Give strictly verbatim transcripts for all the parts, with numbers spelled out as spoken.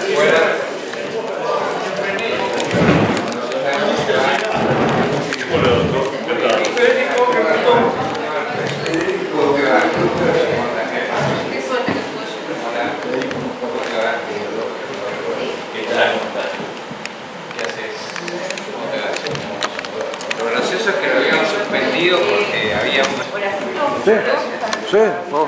Porque había una... Sí, sí. Oh.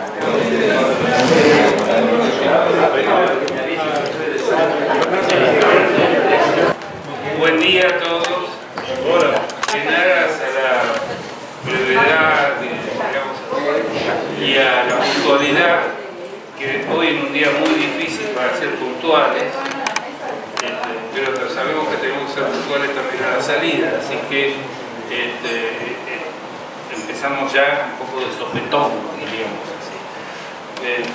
Buen día a todos. En aras a la brevedad digamos, y a la puntualidad, que hoy en un día muy difícil para ser puntuales, pero sabemos que tenemos que ser puntuales también a la salida, así que este, empezamos ya un poco de sopetón, diríamos así. Eh,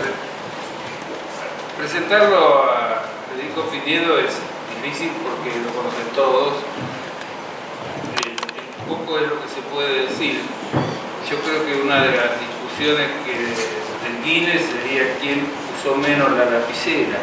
presentarlo a Federico Pinedo es difícil porque lo conocen todos. Eh, un poco es lo que se puede decir. Yo creo que una de las discusiones que del Guinness sería quién usó menos la lapicera.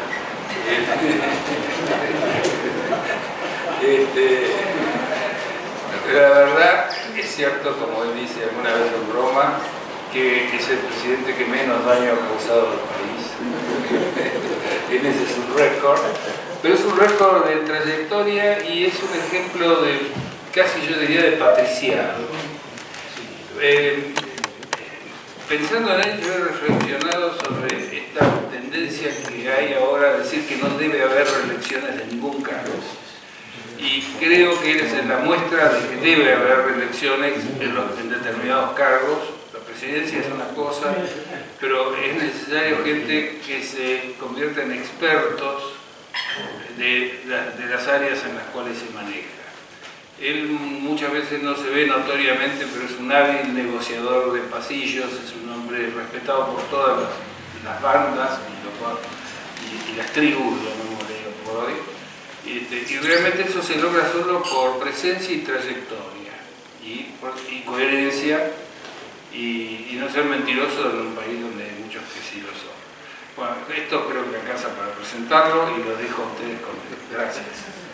este, pero la verdad es cierto, como él dice alguna vez en broma, que es el presidente que menos daño ha causado al país. Tiene ese es un récord, pero es un récord de trayectoria y es un ejemplo de, casi yo diría, de patriciado. Eh, pensando en él, yo he reflexionado sobre esta tendencia que hay ahora a decir que no debe haber reelecciones de ningún cargo. Y creo que es la muestra de que debe haber reelecciones en, los, en determinados cargos. La presidencia es una cosa, pero es necesario gente que se convierta en expertos de, de las áreas en las cuales se maneja. Él muchas veces no se ve notoriamente, pero es un hábil negociador de pasillos, es un hombre respetado por todas las, las bandas y, los, y, y las tribus, lo por hoy. Y, y realmente eso se logra solo por presencia y trayectoria, y, por, y coherencia, y, y no ser mentiroso en un país donde hay muchos que sí lo son. Bueno, esto creo que alcanza para presentarlo y lo dejo a ustedes con él. Gracias.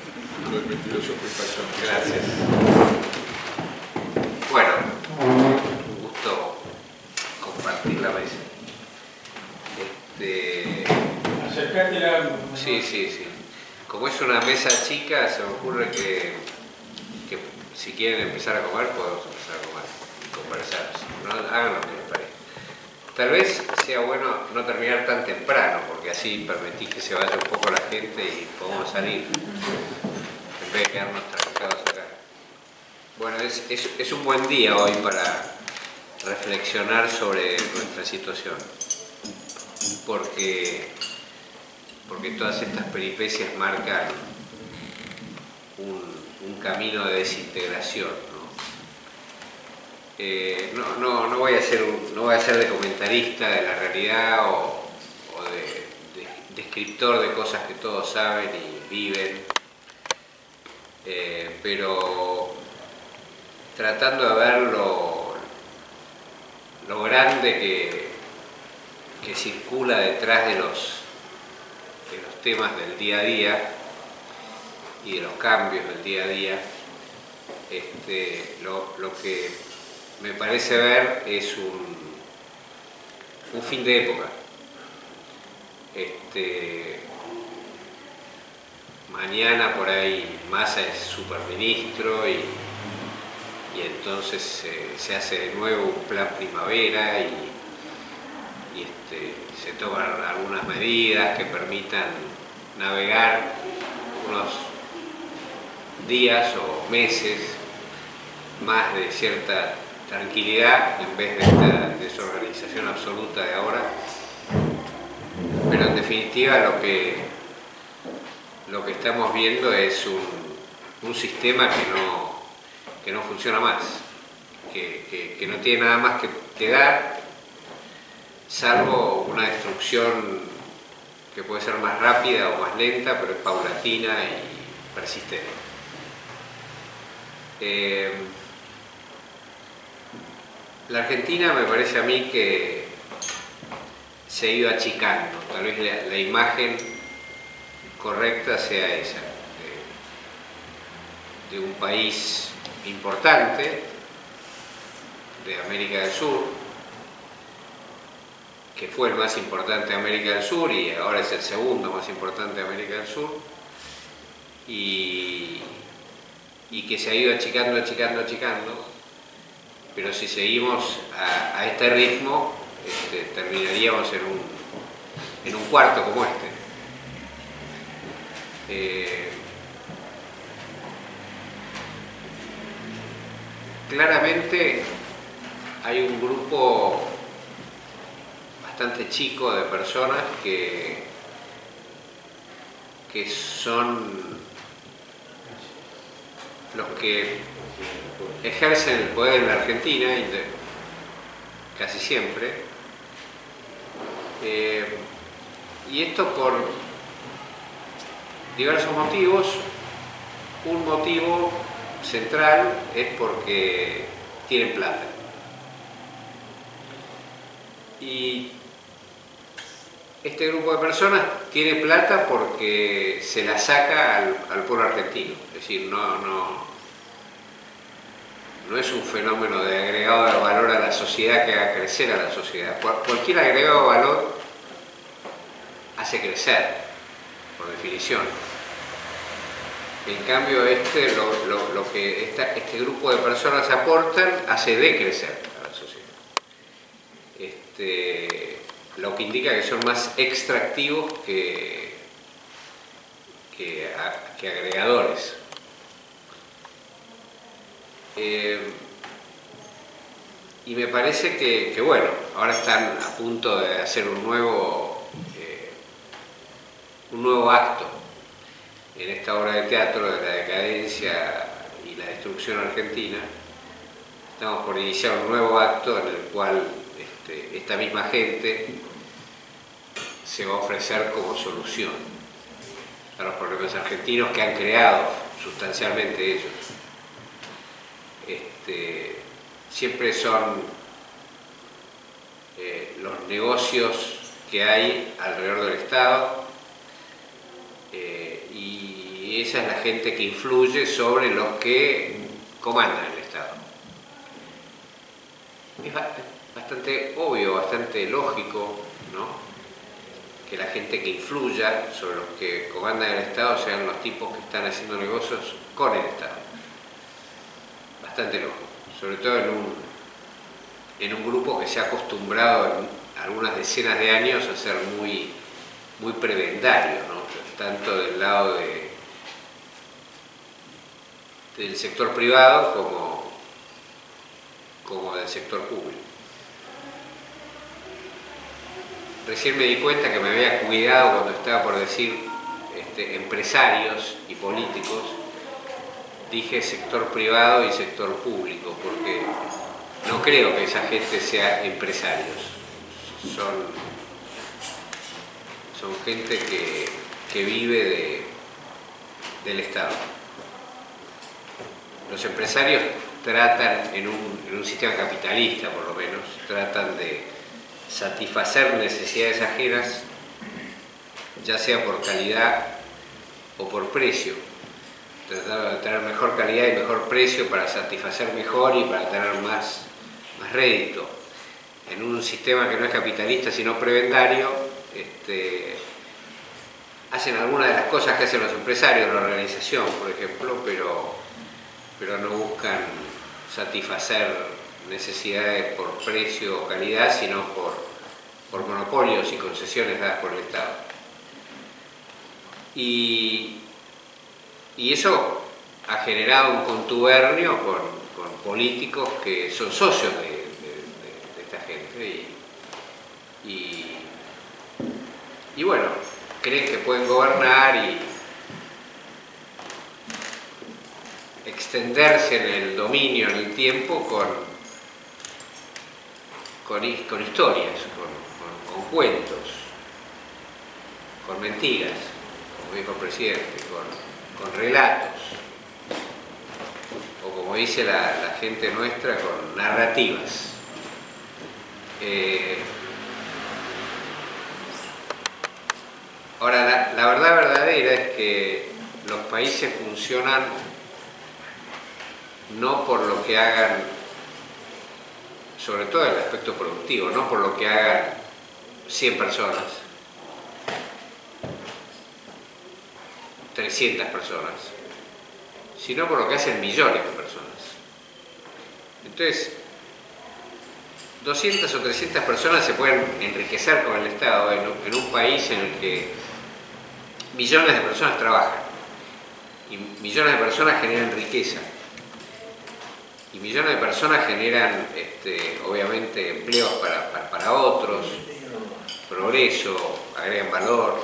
Gracias. Bueno, un gusto compartir la mesa. Este... Acercate la... Sí, sí, sí. Como es una mesa chica, se me ocurre que, que si quieren empezar a comer, podemos empezar a comer y conversar. ¿No? Hagan lo que les parezca. Tal vez sea bueno no terminar tan temprano, porque así permitís que se vaya un poco la gente y podemos salir, en vez de quedarnos trancados acá. Bueno, es, es, es un buen día hoy para reflexionar sobre nuestra situación, porque... porque todas estas peripecias marcan un, un camino de desintegración, ¿no? Eh, no, no, no, voy a ser un, no voy a ser de comentarista de la realidad o, o de, de descriptor de cosas que todos saben y viven, eh, pero tratando de ver lo, lo grande que, que circula detrás de los de los temas del día a día y de los cambios del día a día, este, lo, lo que me parece ver es un, un fin de época. Este, mañana por ahí Massa es superministro y, y entonces se, se hace de nuevo un plan primavera y, y este, se toman algunas medidas que permitan navegar unos días o meses más de cierta tranquilidad en vez de esta desorganización absoluta de ahora. Pero en definitiva lo que, lo que estamos viendo es un, un sistema que no, que no funciona más, que, que, que no tiene nada más que, que dar, salvo una destrucción que puede ser más rápida o más lenta, pero es paulatina y persistente. Eh, la Argentina me parece a mí que se ha ido achicando, tal vez la, la imagen correcta sea esa, de, de un país importante de América del Sur, que fue el más importante de América del Sur y ahora es el segundo más importante de América del Sur, y, y que se ha ido achicando, achicando, achicando, pero si seguimos a, a este ritmo, este, terminaríamos en un, en un cuarto como este. Eh, claramente hay un grupo bastante chico de personas que, que son los que ejercen el poder en la Argentina, casi siempre, eh, y esto por diversos motivos. Un motivo central es porque tienen plata. Y este grupo de personas tiene plata porque se la saca al, al pueblo argentino. Es decir, no, no, no es un fenómeno de agregado de valor a la sociedad que haga crecer a la sociedad. Cualquier agregado de valor hace crecer, por definición. En cambio, este, lo, lo, lo que esta, este grupo de personas aportan hace decrecer a la sociedad. Este, lo que indica que son más extractivos que, que, que agregadores. Eh, y me parece que, que, bueno, ahora están a punto de hacer un nuevo, eh, un nuevo acto en esta obra de teatro de la decadencia y la destrucción argentina. Estamos por iniciar un nuevo acto en el cual este, esta misma gente se va a ofrecer como solución a los problemas argentinos que han creado sustancialmente ellos. Este, siempre son eh, los negocios que hay alrededor del Estado, eh, y esa es la gente que influye sobre los que comandan el Estado. Es bastante obvio, bastante lógico, ¿no?, que la gente que influya sobre los que comandan el Estado sean los tipos que están haciendo negocios con el Estado. Bastante lógico, sobre todo en un, en un grupo que se ha acostumbrado en algunas decenas de años a ser muy, muy prebendario, ¿no?, tanto del lado de, del sector privado como, como del sector público. Recién me di cuenta que me había cuidado cuando estaba por decir este, empresarios y políticos. Dije sector privado y sector público, porque no creo que esa gente sea empresarios. Son, son gente que, que vive de, del Estado. Los empresarios tratan, en un, en un sistema capitalista por lo menos, tratan de satisfacer necesidades ajenas, ya sea por calidad o por precio. Tratar de tener mejor calidad y mejor precio para satisfacer mejor y para tener más, más rédito. En un sistema que no es capitalista sino prebendario, este, hacen algunas de las cosas que hacen los empresarios, la organización por ejemplo, pero, pero no buscan satisfacer necesidades por precio o calidad, sino por, por monopolios y concesiones dadas por el Estado. Y, y eso ha generado un contubernio con, con políticos que son socios de, de, de, de esta gente y, y, y bueno, creen que pueden gobernar y extenderse en el dominio, en el tiempo, con Con, con historias, con, con, con cuentos, con mentiras, como dijo el presidente, con, con relatos, o como dice la, la gente nuestra, con narrativas. Eh, Ahora, la, la verdad verdadera es que los países funcionan no por lo que hagan, sobre todo en el aspecto productivo, no por lo que hagan cien personas, trescientas personas, sino por lo que hacen millones de personas. Entonces, doscientas o trescientas personas se pueden enriquecer con el Estado en, en un país en el que millones de personas trabajan y millones de personas generan riqueza y millones de personas generan este, obviamente empleos para, para, para otros, progreso, agregan valor.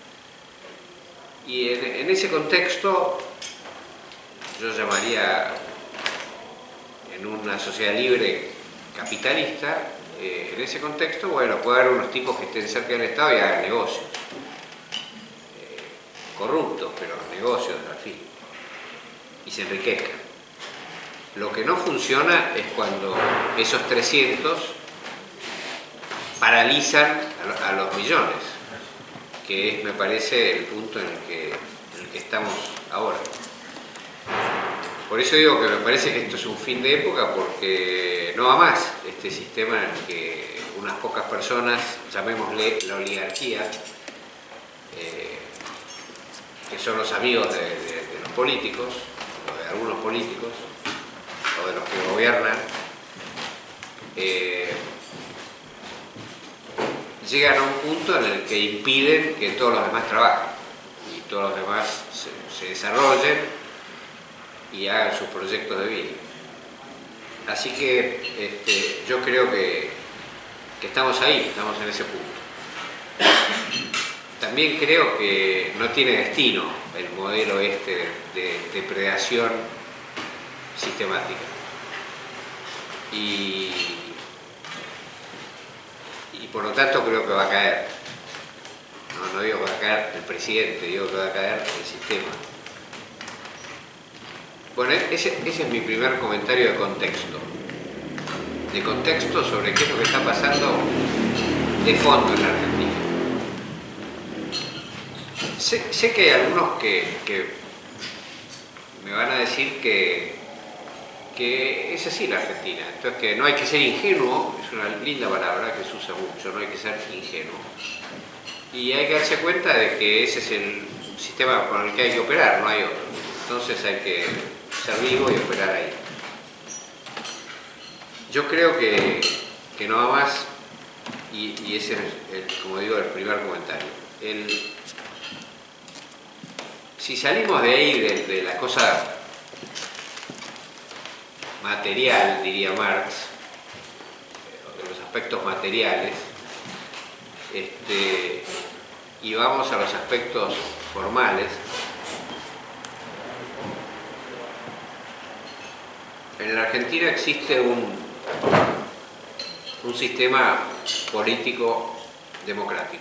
Y en, en ese contexto yo llamaría, en una sociedad libre capitalista, eh, en ese contexto, bueno, puede haber unos tipos que estén cerca del Estado y hagan negocios. Eh, corruptos, pero negocios al fin. Y se enriquezcan. Lo que no funciona es cuando esos trescientos paralizan a los millones, que es, me parece, el punto en el que, en el que estamos ahora. Por eso digo que me parece que esto es un fin de época, porque no va más este sistema en el que unas pocas personas, llamémosle la oligarquía, eh, que son los amigos de, de, de los políticos, o de algunos políticos, o de los que gobiernan, eh, llegan a un punto en el que impiden que todos los demás trabajen y todos los demás se, se desarrollen y hagan sus proyectos de vida. Así que este, yo creo que, que estamos ahí, estamos en ese punto. También creo que no tiene destino el modelo este de, de depredación sistemática. Y, y por lo tanto creo que va a caer. No, no digo que va a caer el presidente, digo que va a caer el sistema. Bueno, ese, ese es mi primer comentario de contexto. De contexto sobre qué es lo que está pasando de fondo en la Argentina. Sé, sé que hay algunos que, que me van a decir que, que es así la Argentina. Entonces, que no hay que ser ingenuo, es una linda palabra que se usa mucho, no hay que ser ingenuo. Y hay que darse cuenta de que ese es el sistema con el que hay que operar, no hay otro. Entonces hay que ser vivo y operar ahí. Yo creo que, que no va más, y, y ese es, el, como digo, el primer comentario. El, si salimos de ahí, de, de la cosa material, diría Marx, de los aspectos materiales, este, y vamos a los aspectos formales, en la Argentina existe un, un sistema político democrático.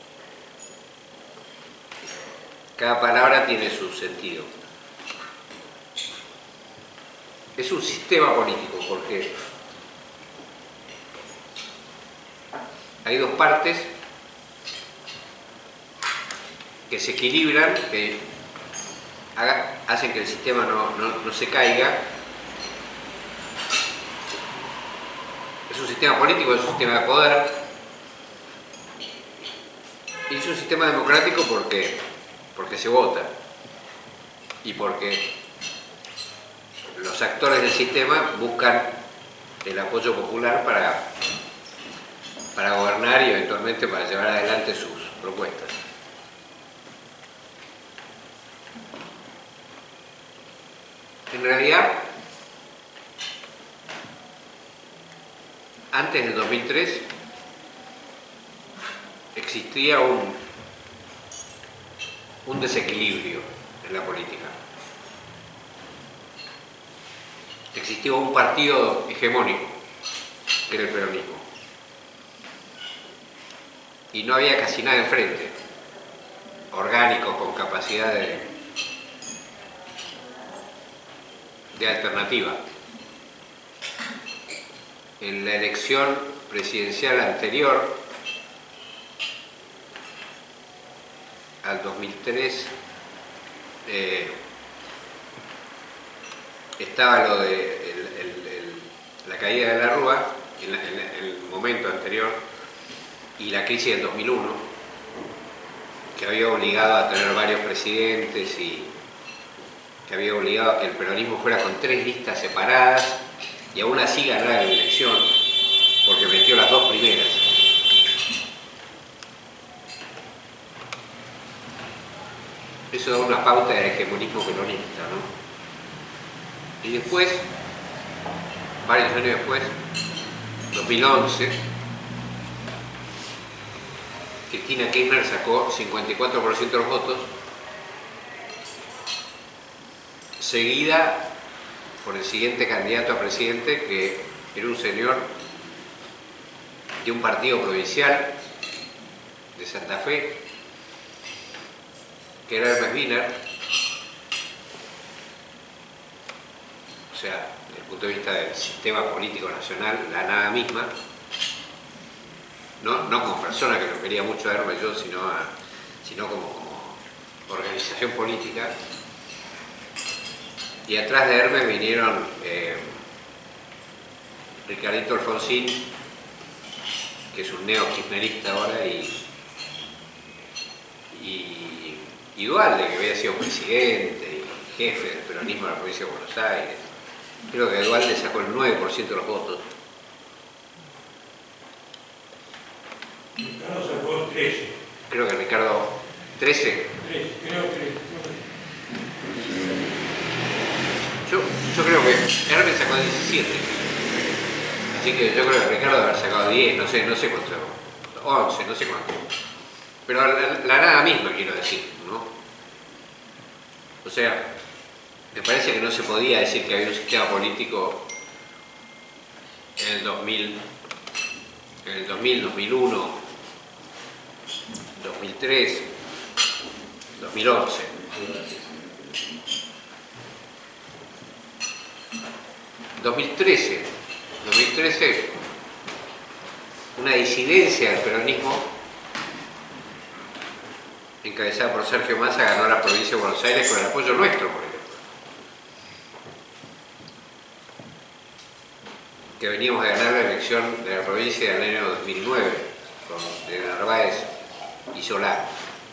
Cada palabra tiene su sentido. Es un sistema político porque hay dos partes que se equilibran, que haga, hacen que el sistema no, no, no se caiga. Es un sistema político, es un sistema de poder y es un sistema democrático porque, porque se vota y porque los actores del sistema buscan el apoyo popular para, para gobernar y eventualmente para llevar adelante sus propuestas. En realidad, antes del dos mil tres existía un, un desequilibrio en la política. Existía un partido hegemónico, que era el peronismo. Y no había casi nada enfrente, orgánico, con capacidad de, de alternativa. En la elección presidencial anterior, al dos mil tres eh, estaba lo de el, el, el, la caída de la Rúa en, la, en el momento anterior y la crisis del dos mil uno, que había obligado a tener varios presidentes y que había obligado a que el peronismo fuera con tres listas separadas y aún así ganara la elección porque metió las dos primeras. Eso da una pauta de hegemonismo peronista, ¿no? Y después, varios años después, dos mil once, Cristina Kirchner sacó cincuenta y cuatro por ciento de los votos, seguida por el siguiente candidato a presidente, que era un señor de un partido provincial de Santa Fe, que era Hermes Wiener. O sea, desde el punto de vista del sistema político nacional, la nada misma. No, no como persona, que lo quería mucho a Hermes yo, sino, a, sino como, como organización política. Y atrás de Hermes vinieron eh, Ricardito Alfonsín, que es un neo-kirchnerista ahora, y, y, y Duhalde, que había sido presidente y jefe del peronismo de la provincia de Buenos Aires. Creo que Duhalde sacó el nueve por ciento de los votos. Ricardo sacó trece. Creo que Ricardo, trece. trece, creo que. Yo, yo creo que Hermes sacó diecisiete. Así que yo creo que Ricardo debe haber sacado diez, no sé, no sé cuánto. once, no sé cuánto. Pero la, la nada misma, quiero decir, ¿no? O sea, me parece que no se podía decir que había un sistema político en el dos mil, en el dos mil, dos mil uno, dos mil tres, dos mil once. dos mil trece, dos mil trece, una disidencia del peronismo encabezada por Sergio Massa ganó la provincia de Buenos Aires con el apoyo nuestro, por ejemplo. Que veníamos a ganar la elección de la provincia del año dos mil nueve, con de Narváez y Solá.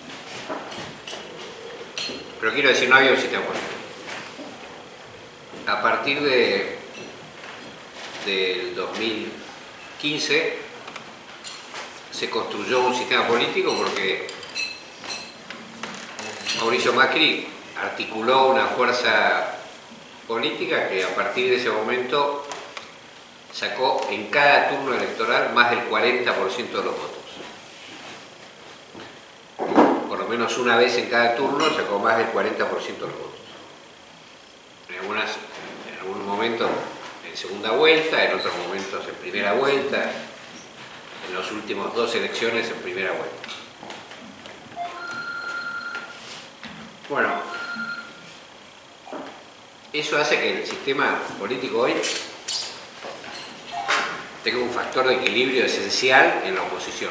Pero quiero decir, no había un sistema político. A partir de del dos mil quince se construyó un sistema político porque Mauricio Macri articuló una fuerza política que a partir de ese momento sacó en cada turno electoral más del cuarenta por ciento de los votos. Por lo menos una vez en cada turno sacó más del cuarenta por ciento de los votos. En, algunas, en algún momento en segunda vuelta, en otros momentos en primera vuelta, en las últimas dos elecciones en primera vuelta. Bueno, eso hace que el sistema político hoy tenga un factor de equilibrio esencial en la oposición.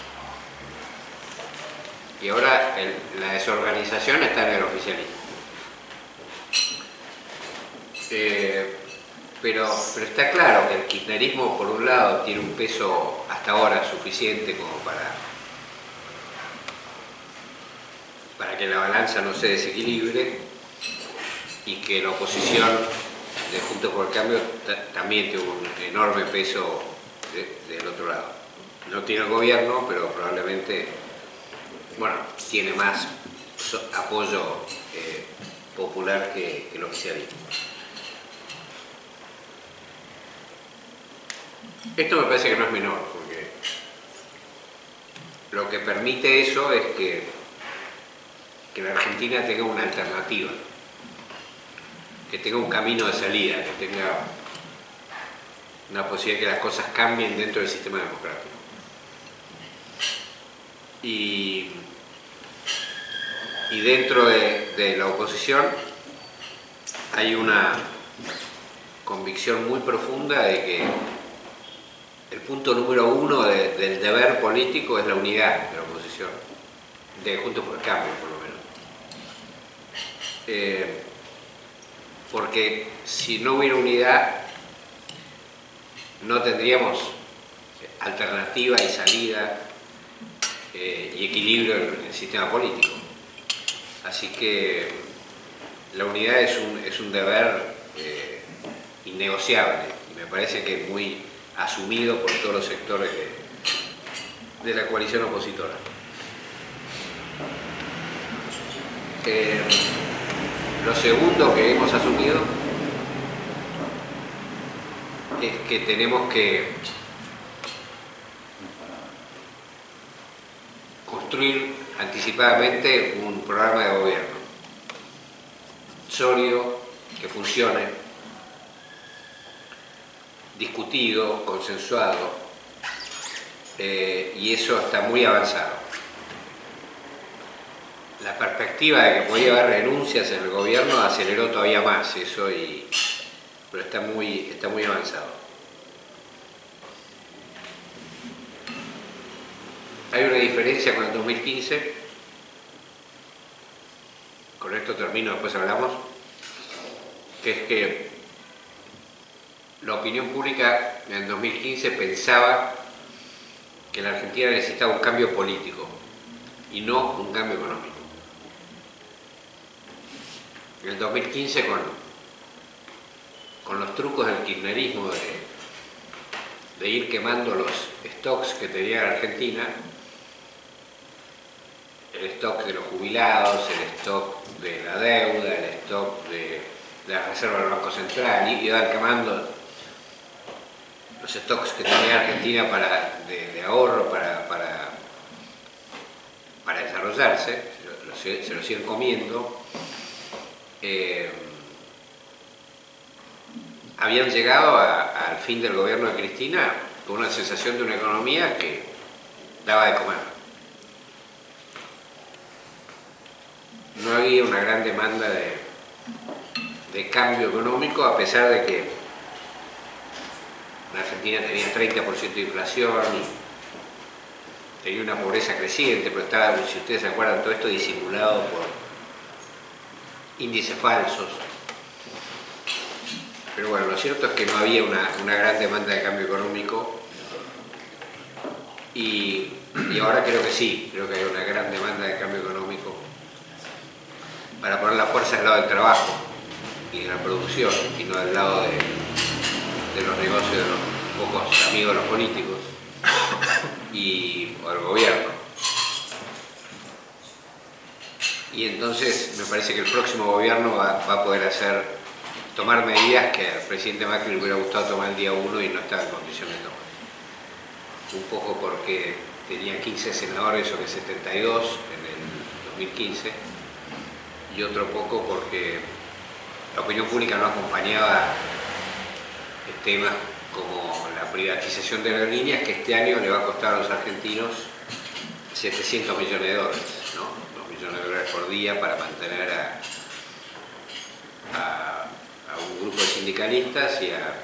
Y ahora el, la desorganización está en el oficialismo. Eh, pero, pero está claro que el kirchnerismo, por un lado, tiene un peso hasta ahora suficiente como para, para que la balanza no se desequilibre, y que la oposición de Juntos por el Cambio también tiene un enorme peso de, del otro lado. No tiene el gobierno, pero probablemente, bueno, tiene más apoyo eh, popular que, que el oficialismo. Esto me parece que no es menor, porque lo que permite eso es que, que la Argentina tenga una alternativa, que tenga un camino de salida, que tenga una posibilidad de que las cosas cambien dentro del sistema democrático. Y, y dentro de, de la oposición hay una convicción muy profunda de que el punto número uno de, del deber político es la unidad de la oposición. de Juntos por el Cambio, por lo menos. Eh, porque si no hubiera unidad, no tendríamos alternativa y salida eh, y equilibrio en el sistema político. Así que la unidad es un, es un deber eh, innegociable y me parece que es muy asumido por todos los sectores de, de la coalición opositora. Eh, lo segundo que hemos asumido es que tenemos que construir anticipadamente un programa de gobierno sólido, que funcione, discutido, consensuado, eh, y eso está muy avanzado. La perspectiva de que podía haber renuncias en el gobierno aceleró todavía más eso, y, pero está muy, está muy avanzado. Hay una diferencia con el dos mil quince, con esto termino, después hablamos, que es que la opinión pública en el dos mil quince pensaba que la Argentina necesitaba un cambio político y no un cambio económico. En el dos mil quince, con, con los trucos del kirchnerismo de, de ir quemando los stocks que tenía la Argentina, el stock de los jubilados, el stock de la deuda, el stock de, de la reserva del Banco Central, y iban quemando los stocks que tenía Argentina para, de, de ahorro para, para, para desarrollarse, se lo, se lo siguen comiendo. Eh, habían llegado a, al fin del gobierno de Cristina con una sensación de una economía que daba de comer. No había una gran demanda de, de cambio económico, a pesar de que la Argentina tenía treinta por ciento de inflación y tenía una pobreza creciente, pero estaba, si ustedes se acuerdan, todo esto disimulado por índices falsos. Pero bueno, lo cierto es que no había una, una gran demanda de cambio económico, y, y ahora creo que sí, creo que hay una gran demanda de cambio económico para poner la fuerza del lado del trabajo y de la producción, y no del lado de, de los negocios de los pocos amigos de los políticos y, o del gobierno. Y entonces me parece que el próximo gobierno va, va a poder hacer, tomar medidas que al presidente Macri le hubiera gustado tomar el día uno y no estaba en condiciones de tomar. Un poco porque tenía quince senadores sobre setenta y dos en el dos mil quince, y otro poco porque la opinión pública no acompañaba temas como la privatización de aerolíneas, que este año le va a costar a los argentinos setecientos millones de dólares, ¿no? dos millones de dólares por día para mantener a, a, a un grupo de sindicalistas y, a,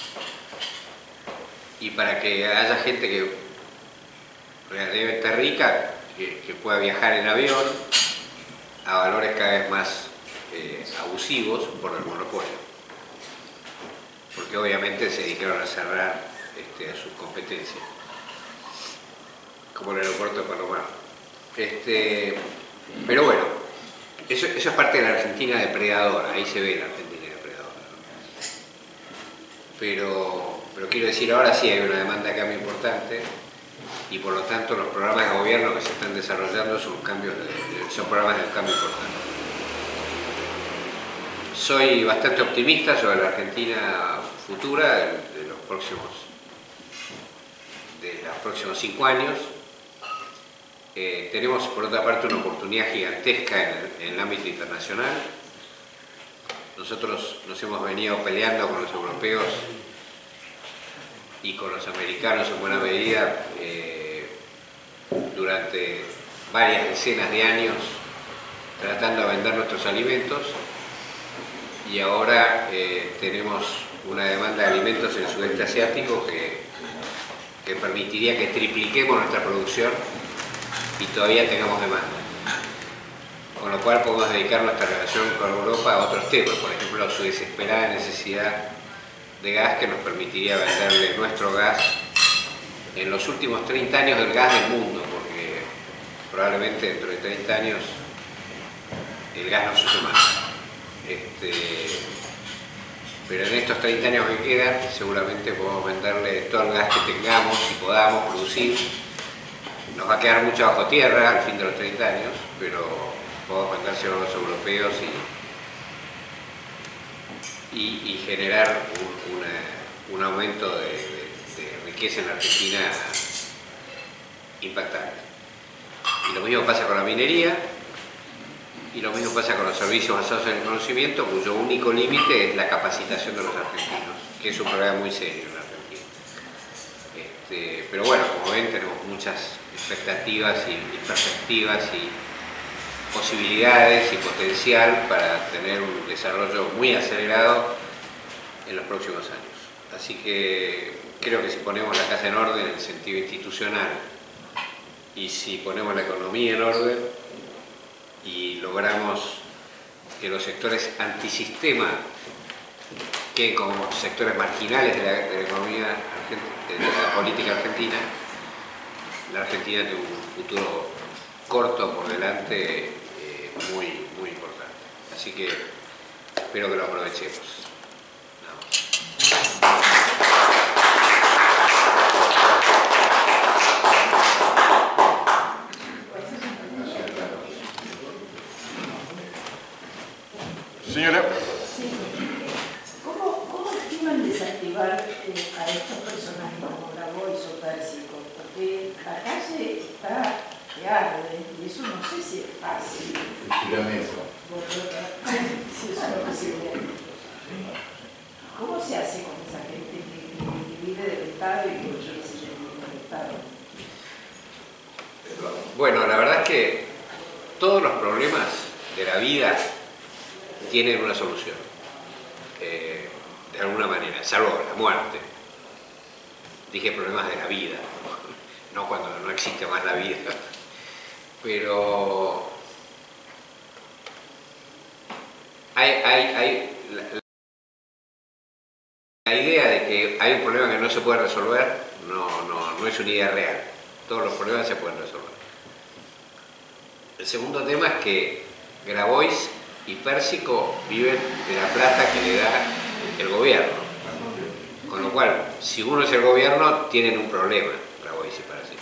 y para que haya gente que realmente esté rica, que, que pueda viajar en avión a valores cada vez más eh, abusivos por el monopolio. Porque obviamente se dijeron a cerrar este, a sus competencias, como el aeropuerto de Palomar. Este, pero bueno, eso, eso es parte de la Argentina depredadora, ahí se ve la Argentina depredadora. Pero, pero quiero decir, ahora sí hay una demanda de cambio importante, y por lo tanto los programas de gobierno que se están desarrollando son, cambios de, de, son programas de cambio importante. Soy bastante optimista sobre la Argentina futura de, de los próximos de los próximos cinco años. Eh, tenemos por otra parte una oportunidad gigantesca en el, en el ámbito internacional. Nosotros nos hemos venido peleando con los europeos y con los americanos en buena medida eh, durante varias decenas de años, tratando de vender nuestros alimentos, y ahora eh, tenemos una demanda de alimentos en el sudeste asiático que, que permitiría que tripliquemos nuestra producción y todavía tengamos demanda. Con lo cual podemos dedicar nuestra relación con Europa a otros temas, por ejemplo, su desesperada necesidad de gas que nos permitiría venderle nuestro gas en los últimos treinta años del gas del mundo, porque probablemente dentro de treinta años el gas no se use más. Este, pero en estos treinta años que quedan, seguramente podemos venderle todo el gas que tengamos y podamos producir. Nos va a quedar mucho bajo tierra al fin de los treinta años, pero podemos vendérselo a los europeos y, y, y generar un, una, un aumento de, de, de riqueza en la Argentina impactante. Y lo mismo pasa con la minería, y lo mismo pasa con los servicios basados en el conocimiento, cuyo único límite es la capacitación de los argentinos, que es un problema muy serio en la Argentina. Este, pero bueno, como ven, tenemos muchas expectativas y, y perspectivas y posibilidades y potencial para tener un desarrollo muy acelerado en los próximos años. Así que creo que si ponemos la casa en orden en el sentido institucional y si ponemos la economía en orden y logramos que los sectores antisistema queden como sectores marginales de la, de la economía, de la política argentina, la Argentina tiene un futuro corto por delante eh, muy, muy importante. Así que espero que lo aprovechemos. Nada más. Señora. Sí. ¿Cómo, cómo estiman desactivar eh, a estos personajes como Grabois o Pérsico? Porque la calle está que arde y eso no sé si es fácil. Efectivamente. Si es una posibilidad. ¿Cómo se hace con esa gente que, que vive del Estado y que yo no sé si vive del Estado? Bueno, la verdad es que todos los problemas de la vida tienen una solución, eh, de alguna manera, salvo la muerte. Dije problemas de la vida, no cuando no existe más la vida. Pero hay, hay, hay la, la idea de que hay un problema que no se puede resolver, no, no, no es una idea real. Todos los problemas se pueden resolver. El segundo tema es que Grabois y Pérsico viven de la plata que le da el gobierno. Con lo cual, si uno es el gobierno, tienen un problema, Grabois y Pérsico.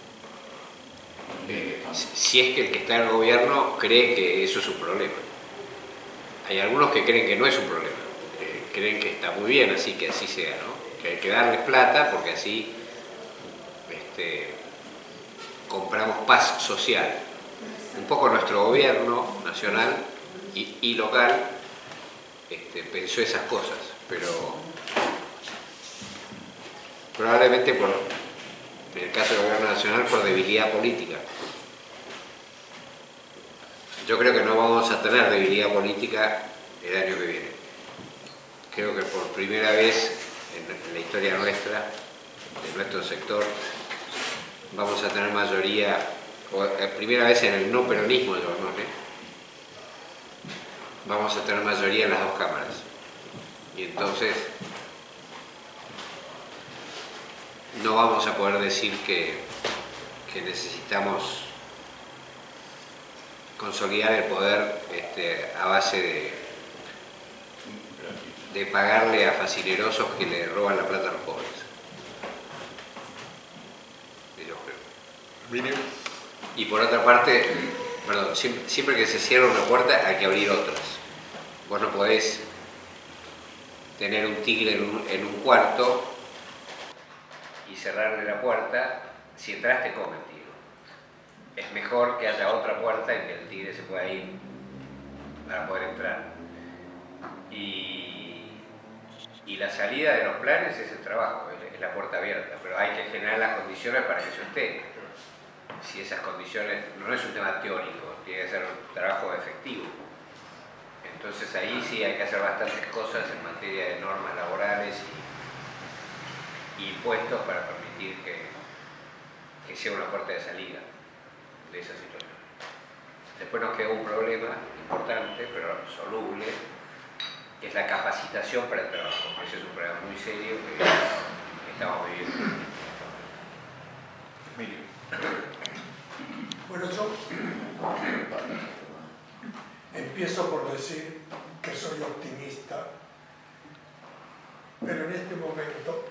Eh, si es que el que está en el gobierno cree que eso es un problema. Hay algunos que creen que no es un problema, eh, creen que está muy bien así, que así sea, ¿no? Que hay que darles plata porque así este, compramos paz social. Un poco nuestro gobierno nacional Y, y local este, pensó esas cosas, pero probablemente por, en el caso del gobierno nacional, por debilidad política. Yo creo que no vamos a tener debilidad política el año que viene. Creo que por primera vez en, en la historia nuestra, de nuestro sector, vamos a tener mayoría, o eh, primera vez en el no peronismo, llamémosle, vamos a tener mayoría en las dos cámaras. Y entonces no vamos a poder decir que, que necesitamos consolidar el poder este, a base de, de pagarle a facinerosos que le roban la plata a los pobres. Yo creo. Y por otra parte, perdón, siempre, siempre que se cierra una puerta hay que abrir otras. Vos no podés tener un tigre en un, en un cuarto y cerrarle la puerta. Si entras te come el tigre. Es mejor que haya otra puerta en que el tigre se pueda ir para poder entrar. Y, y la salida de los planes es el trabajo, es, es la puerta abierta, pero hay que generar las condiciones para que eso esté. Si esas condiciones, no es un tema teórico, tiene que ser un trabajo efectivo. Entonces ahí sí hay que hacer bastantes cosas en materia de normas laborales y, y impuestos para permitir que, que sea una puerta de salida. de esa situación. Después nos queda un problema importante, pero soluble, que es la capacitación para el trabajo. Ese es un problema muy serio que estamos viviendo. Emilio. Bueno, yo empiezo por decir que soy optimista, pero en este momento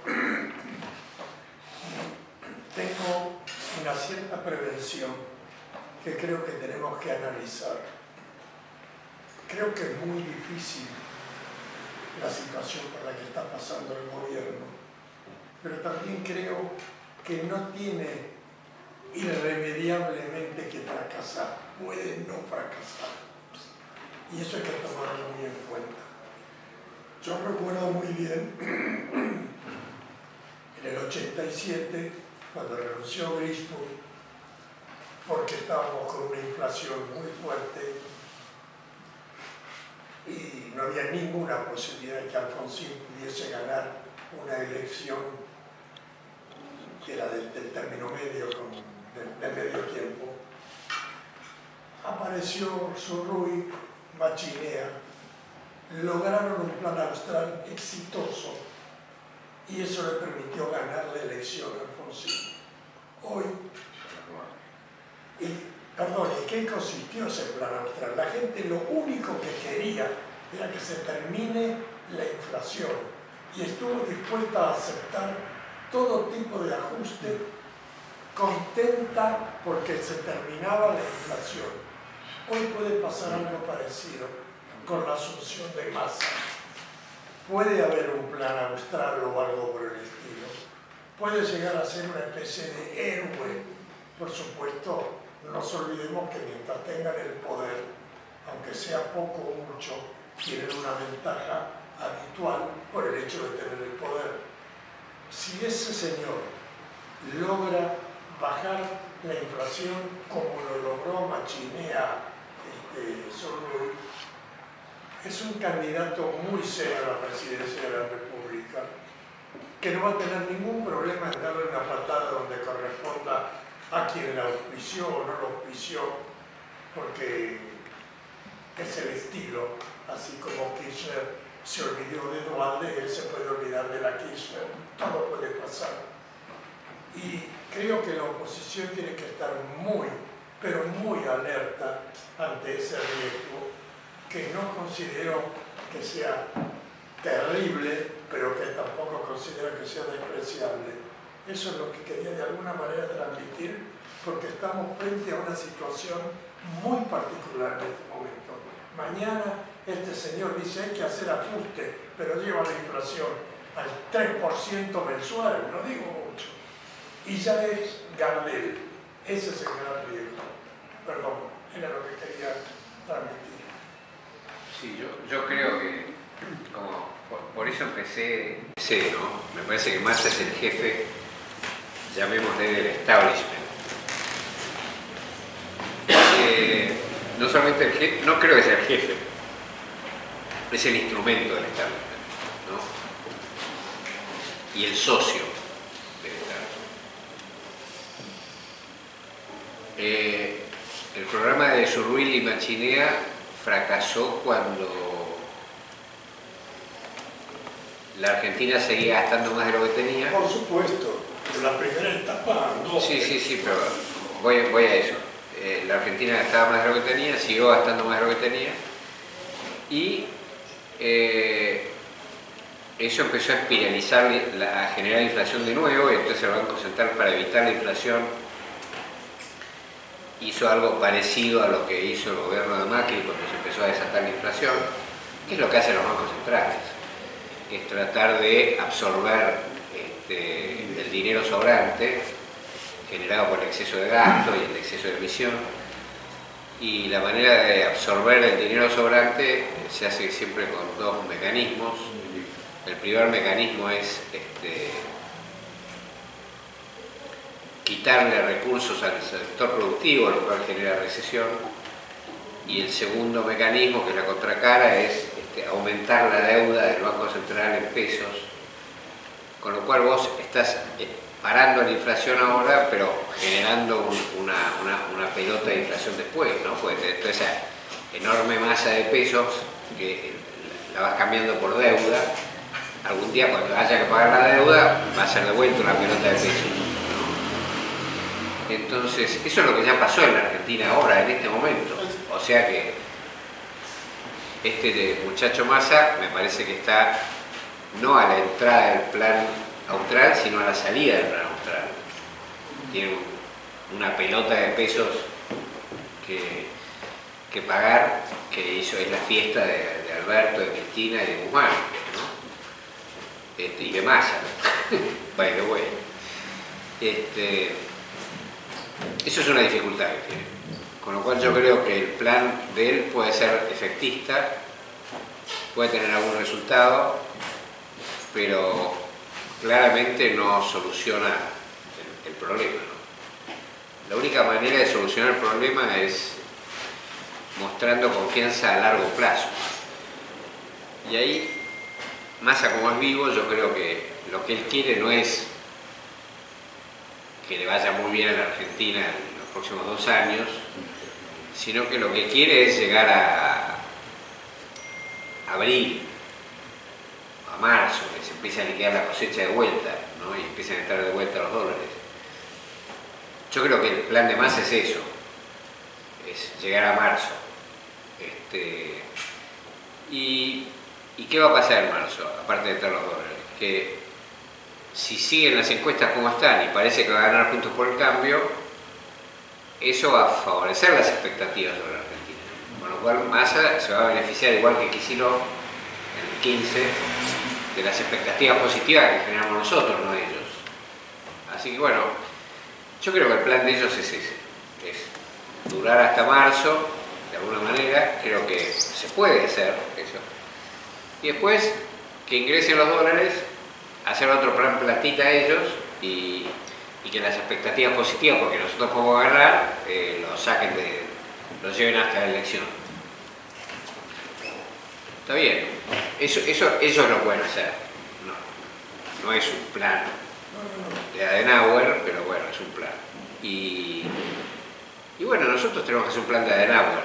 tengo una cierta prevención que creo que tenemos que analizar. Creo que es muy difícil la situación por la que está pasando el gobierno, pero también creo que no tiene irremediablemente que fracasar, puede no fracasar, y eso hay que tomarlo muy en cuenta. Yo recuerdo muy bien en el ochenta y siete, cuando renunció Griswold, porque estábamos con una inflación muy fuerte y no había ninguna posibilidad de que Alfonsín pudiese ganar una elección que era del, del término medio, con, del, del medio tiempo. Apareció Zurruy, Machinea, lograron un plan austral exitoso y eso le permitió ganar la elección a Alfonsín. Hoy, y, perdón, ¿en qué consistió ese plan austral? La gente lo único que quería era que se termine la inflación y estuvo dispuesta a aceptar todo tipo de ajuste, contenta porque se terminaba la inflación. Hoy puede pasar algo parecido con la asunción de Massa. Puede haber un plan austral o algo por el estilo. Puede llegar a ser una especie de héroe. Por supuesto, no nos olvidemos que mientras tengan el poder, aunque sea poco o mucho, tienen una ventaja habitual por el hecho de tener el poder. Si ese señor logra bajar la inflación como lo logró Machinea, este, Zurruy, es un candidato muy serio a la presidencia de la República, que no va a tener ningún problema en darle una patada donde corresponda a quien la auspició o no la auspició, porque es el estilo, así como Kirchner se olvidó de Duhalde, él se puede olvidar de la Kirchner, todo puede pasar. Y creo que la oposición tiene que estar muy, pero muy alerta ante ese riesgo, que no considero que sea terrible, pero que tampoco considero que sea despreciable. Eso es lo que quería de alguna manera transmitir, porque estamos frente a una situación muy particular en este momento. Mañana este señor dice hay que hacer ajuste, pero lleva la inflación al tres por ciento mensual, no digo mucho. Y ya es Gardel. Ese es el gran riesgo. Perdón, era lo que quería transmitir. Sí, yo, yo creo que, como, por, por eso empecé, empecé, ¿no? Me parece que Massa es el jefe, llamémosle, del establishment. Eh, no solamente el jefe, no creo que sea el jefe, es el instrumento del establishment, ¿no? Y el socio del establishment. Eh, el programa de Zurruy y Machinea fracasó cuando la Argentina seguía gastando más de lo que tenía. Por supuesto, en la primera etapa no. Sí, sí, sí, pero voy, voy a eso. Eh, la Argentina gastaba más de lo que tenía, siguió gastando más de lo que tenía y eh, eso empezó a espiralizar, a generar inflación de nuevo, y entonces el Banco Central, para evitar la inflación, hizo algo parecido a lo que hizo el gobierno de Macri cuando se empezó a desatar la inflación, que es lo que hacen los bancos centrales, que es tratar de absorber este, el dinero sobrante generado por el exceso de gasto y el exceso de emisión, y la manera de absorber el dinero sobrante se hace siempre con dos mecanismos. El primer mecanismo es este, quitarle recursos al sector productivo, lo cual genera recesión, y el segundo mecanismo, que es la contracara, es este, aumentar la deuda del Banco Central en pesos, con lo cual vos estás parando la inflación ahora, pero generando un, una, una, una pelota de inflación después, ¿no? Pues toda esa enorme masa de pesos que la vas cambiando por deuda, algún día cuando haya que pagar la deuda va a ser de vuelta una pelota de pesos, ¿no? Entonces, eso es lo que ya pasó en la Argentina ahora, en este momento. O sea que este muchacho Massa me parece que está no a la entrada del plan austral, sino a la salida del plan austral. Tiene una pelota de pesos que, que pagar, que hizo, es la fiesta de, de Alberto, de Cristina y de Guzmán, ¿no? Este, y de Massa, ¿no? By the way. Este, eso es una dificultad que tiene. Con lo cual yo creo que el plan de él puede ser efectista, puede tener algún resultado, pero claramente no soluciona el, el problema, ¿no? La única manera de solucionar el problema es mostrando confianza a largo plazo. Y ahí, Massa como es vivo, yo creo que lo que él quiere no es que le vaya muy bien a la Argentina en los próximos dos años, sino que lo que quiere es llegar a abril, a marzo, que se empiece a liquidar la cosecha de vuelta, ¿no? Y empiecen a entrar de vuelta los dólares. Yo creo que el plan de Massa es eso, es llegar a marzo. Este, y, ¿Y qué va a pasar en marzo, aparte de entrar los dólares? Que si siguen las encuestas como están y parece que va a ganar Juntos por el Cambio, eso va a favorecer las expectativas sobre la Argentina. Con lo cual Massa se va a beneficiar, igual que Kicillof en el quince, de las expectativas positivas que generamos nosotros, no ellos. Así que bueno, yo creo que el plan de ellos es ese, es durar hasta marzo, de alguna manera, creo que se puede hacer eso. Y después que ingresen los dólares, hacer otro plan platita a ellos y, y que las expectativas positivas, porque nosotros podemos ganar, eh, los saquen de, los lleven hasta la elección. Está bien, eso, eso ellos lo pueden hacer, no, no es un plan de Adenauer, pero bueno, es un plan. Y, y bueno, nosotros tenemos que hacer un plan de Adenauer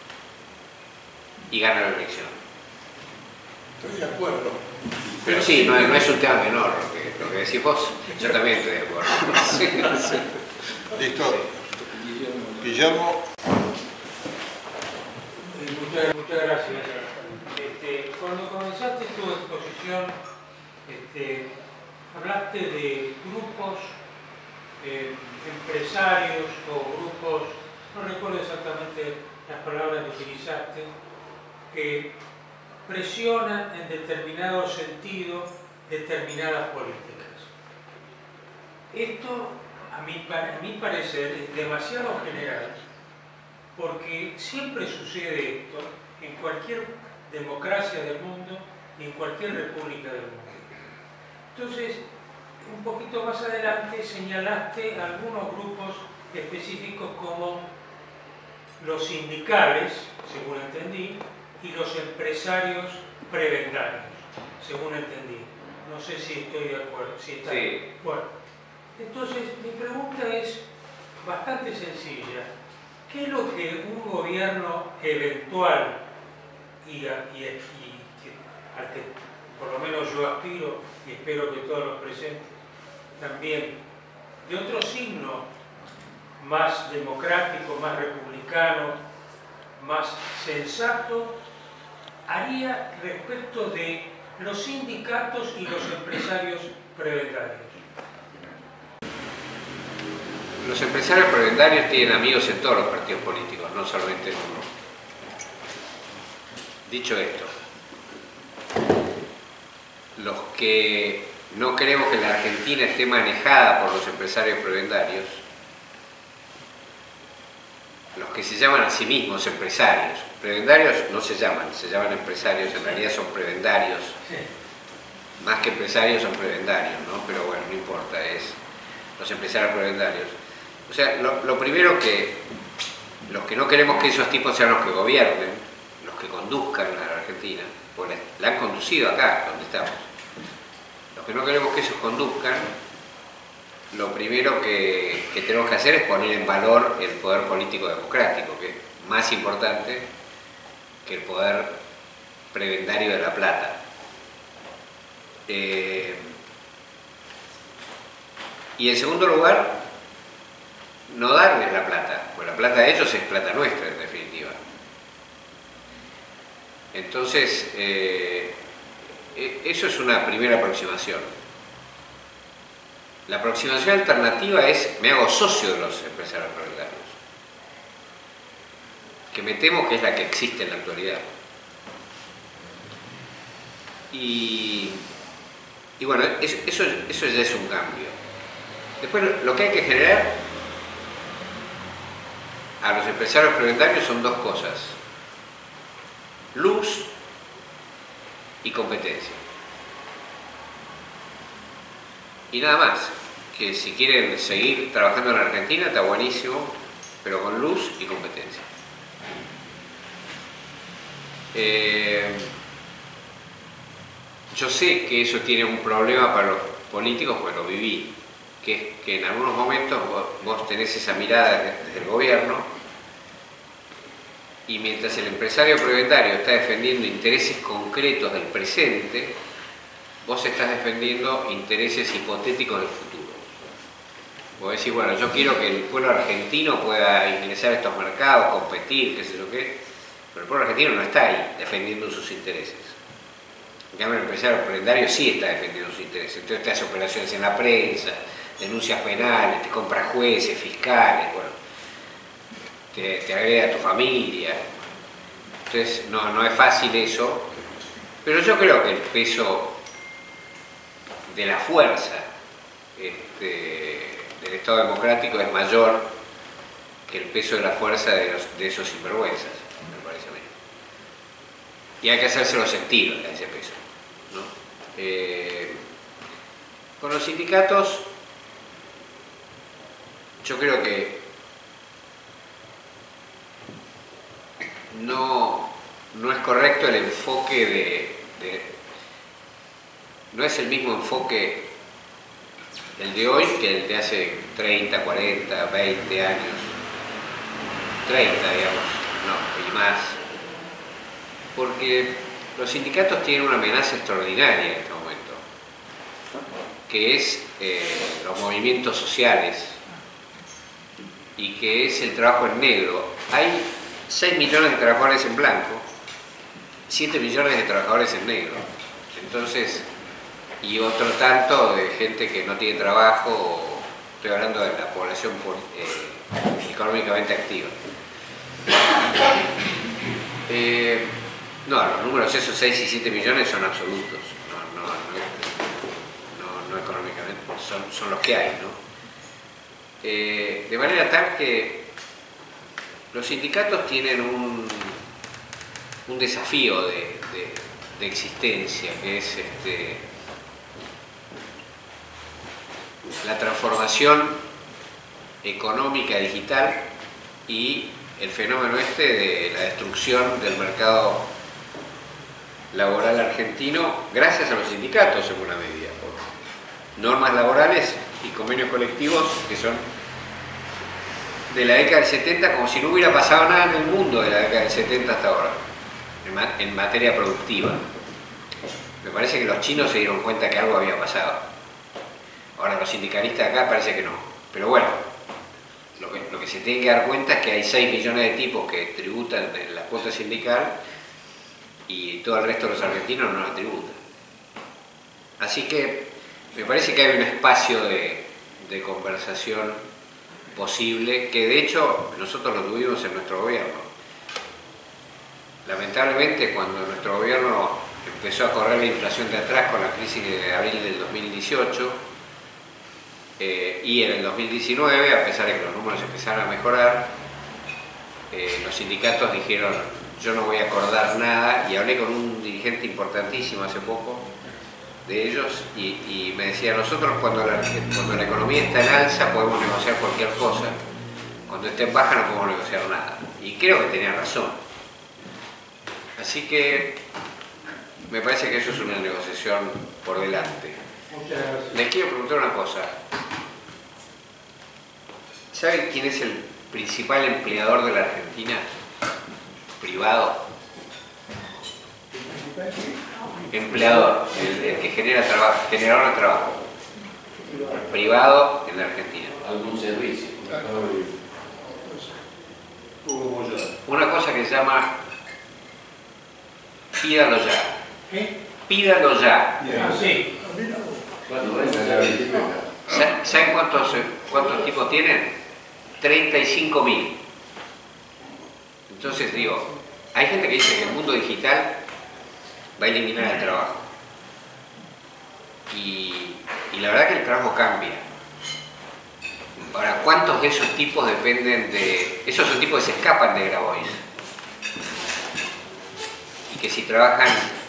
y ganar la elección. Estoy de acuerdo. Pero sí, no, no es un tema menor lo que, lo que decís vos, yo también estoy de acuerdo. Sí, sí. Listo. Guillermo. Eh, Muchas, muchas gracias. Este, cuando comenzaste tu exposición, este, hablaste de grupos eh, empresarios o grupos, no recuerdo exactamente las palabras que utilizaste, que presionan en determinado sentido determinadas políticas. Esto, a mi, a mi parecer, es demasiado general, porque siempre sucede esto en cualquier democracia del mundo y en cualquier república del mundo. Entonces, un poquito más adelante señalaste algunos grupos específicos como los sindicales, según entendí, y los empresarios prebendarios, según entendí. No sé si estoy de acuerdo. Si está... Sí. Bueno, entonces mi pregunta es bastante sencilla. ¿Qué es lo que un gobierno eventual y, a, y, a, y que, al que por lo menos yo aspiro y espero que todos los presentes también, de otro signo más democrático, más republicano, más sensato, haría respecto de los sindicatos y los empresarios prebendarios? Los empresarios prebendarios tienen amigos en todos los partidos políticos, no solamente en uno. Dicho esto, los que no queremos que la Argentina esté manejada por los empresarios prebendarios, los que se llaman a sí mismos empresarios, prebendarios no se llaman, se llaman empresarios, en realidad son prebendarios, más que empresarios son prebendarios, ¿no? Pero bueno, no importa, es los empresarios prebendarios. O sea, lo, lo primero que, los que no queremos que esos tipos sean los que gobiernen, los que conduzcan a la Argentina, pues la han conducido acá, donde estamos. Los que no queremos que ellos conduzcan lo primero que, que tenemos que hacer es poner en valor el poder político democrático, que es más importante que el poder prebendario de la plata. Eh, y en segundo lugar, no darles la plata, porque la plata de ellos es plata nuestra, en definitiva. Entonces, eh, eso es una primera aproximación. La aproximación alternativa es, me hago socio de los empresarios proletarios, que me temo que es la que existe en la actualidad. Y, y bueno, eso, eso, eso ya es un cambio. Después lo que hay que generar a los empresarios proletarios son dos cosas: luz y competencia. Y nada más, que si quieren seguir trabajando en Argentina está buenísimo, pero con luz y competencia. Eh, yo sé que eso tiene un problema para los políticos, porque lo viví, que es que en algunos momentos vos, vos tenés esa mirada desde, desde el gobierno, y mientras el empresario prebentario está defendiendo intereses concretos del presente, vos estás defendiendo intereses hipotéticos del futuro. Vos decís, bueno, yo quiero que el pueblo argentino pueda ingresar a estos mercados, competir, qué sé yo qué, pero el pueblo argentino no está ahí defendiendo sus intereses. En cambio, el empresario prebentario sí está defendiendo sus intereses. Entonces te hace operaciones en la prensa, denuncias penales, te compra jueces, fiscales, bueno, te, te agrega a tu familia. Entonces no, no es fácil eso, pero yo creo que el peso de la fuerza este, del Estado democrático es mayor que el peso de la fuerza de, los, de esos sinvergüenzas, me parece a mí. Y hay que hacérselo sentir a ese peso, ¿no? Eh, con los sindicatos, yo creo que no, no es correcto el enfoque de, de... No es el mismo enfoque el de hoy que el de hace treinta, cuarenta, veinte años. treinta, digamos, no, y más. Porque los sindicatos tienen una amenaza extraordinaria en este momento, que es eh, los movimientos sociales y que es el trabajo en negro. Hay seis millones de trabajadores en blanco, siete millones de trabajadores en negro. Entonces, y otro tanto de gente que no tiene trabajo, estoy hablando de la población eh, económicamente activa. Eh, no, los números esos seis y siete millones son absolutos, no, no, no, no, no económicamente, son, son los que hay, ¿no? Eh, de manera tal que los sindicatos tienen un, un desafío de, de, de existencia, que es este, la transformación económica digital y el fenómeno este de la destrucción del mercado laboral argentino gracias a los sindicatos en buena medida, por normas laborales y convenios colectivos que son de la década del setenta, como si no hubiera pasado nada en el mundo de la década del setenta hasta ahora, en, ma en materia productiva. Me parece que los chinos se dieron cuenta que algo había pasado. Ahora los sindicalistas acá parece que no. Pero bueno, lo que, lo que se tiene que dar cuenta es que hay seis millones de tipos que tributan en la cuota sindical y todo el resto de los argentinos no la tributan. Así que me parece que hay un espacio de, de conversación posible, que de hecho nosotros lo tuvimos en nuestro gobierno. Lamentablemente, cuando nuestro gobierno empezó a correr la inflación de atrás con la crisis de abril del dos mil dieciocho eh, y en el dos mil diecinueve, a pesar de que los números empezaron a mejorar, eh, los sindicatos dijeron: yo no voy a acordar nada, y hablé con un dirigente importantísimo hace poco de ellos y, y me decía: nosotros cuando la, cuando la economía está en alza podemos negociar cualquier cosa, cuando esté en baja no podemos negociar nada. Y creo que tenía razón. Así que me parece que eso es una negociación por delante. Les quiero preguntar una cosa. ¿sabe quién es el principal empleador de la Argentina? Privado. Empleador, el, el que genera trabajo, generador de trabajo. Privado en la Argentina. Algún servicio. Una cosa que se llama pídalo ya. ¿Qué? Pídalo ya. Ah, sí. ¿Cuándo venga la bicicleta? Sa- ¿Saben cuántos, cuántos tipos tienen? treinta y cinco mil. Entonces digo, hay gente que dice que el mundo digital va a eliminar el trabajo. Y, y la verdad que el trabajo cambia. Ahora, ¿cuántos de esos tipos dependen de... Esos son tipos que se escapan de Grabois? Y que si trabajan...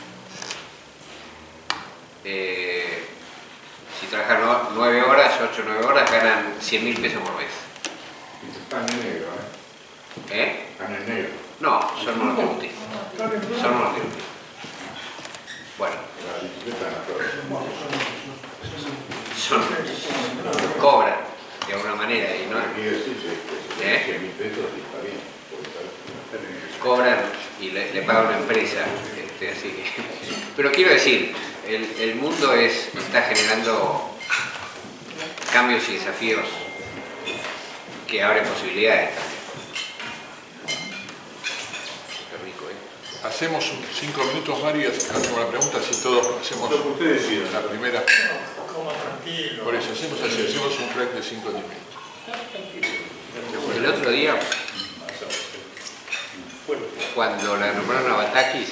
Eh, si trabajan no- nueve horas, ocho o nueve horas, ganan cien mil pesos por mes. Están en negro, ¿eh? ¿Eh? Están en negro. No, son monotributistas. Son monotributistas. Bueno, La bicicleta no. son... cobran de alguna manera y no... Quiere decir que ¿Eh? cien mil pesos está bien. porque está- cobran y le, le paga una empresa, este, así que... Pero quiero decir, el, el mundo es, está generando cambios y desafíos que abren posibilidades también. Qué rico, ¿eh? Hacemos un- cinco minutos, Mario, y hacemos una pregunta, si todos hacemos Lo que ustedes decidan. la primera. Coma tranquilo. Por eso, hacemos así, hacemos un break de cinco o diez minutos. El otro día, cuando la nombraron a Batakis,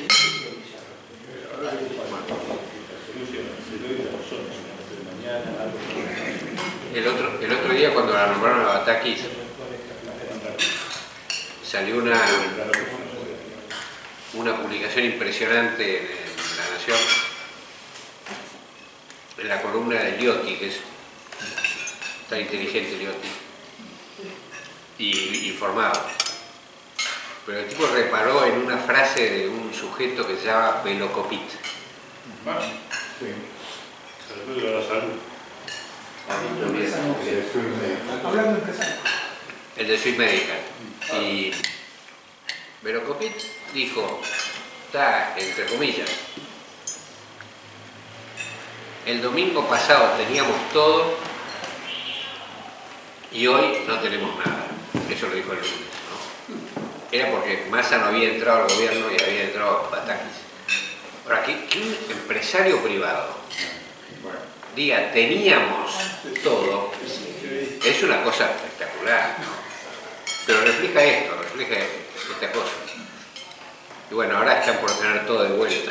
el otro, el otro día cuando la nombraron a Batakis, salió una, una publicación impresionante en La Nación, en la columna de Liotti, que es tan inteligente Liotti, y informado. Pero el tipo reparó en una frase de un sujeto que se llama Velocopit. Sí. Saludos a la salud. Hablando empresario. El de Swiss Medical. Y Velocopit dijo, está entre comillas, el domingo pasado teníamos todo y hoy no tenemos nada. Eso lo dijo el lunes, ¿no? Era porque Massa no había entrado al gobierno y había entrado Batakis. Ahora, que, que un empresario privado diga, teníamos todo, es una cosa espectacular, ¿no? Pero refleja esto, refleja esta cosa. Y bueno, ahora están por tener todo de vuelta.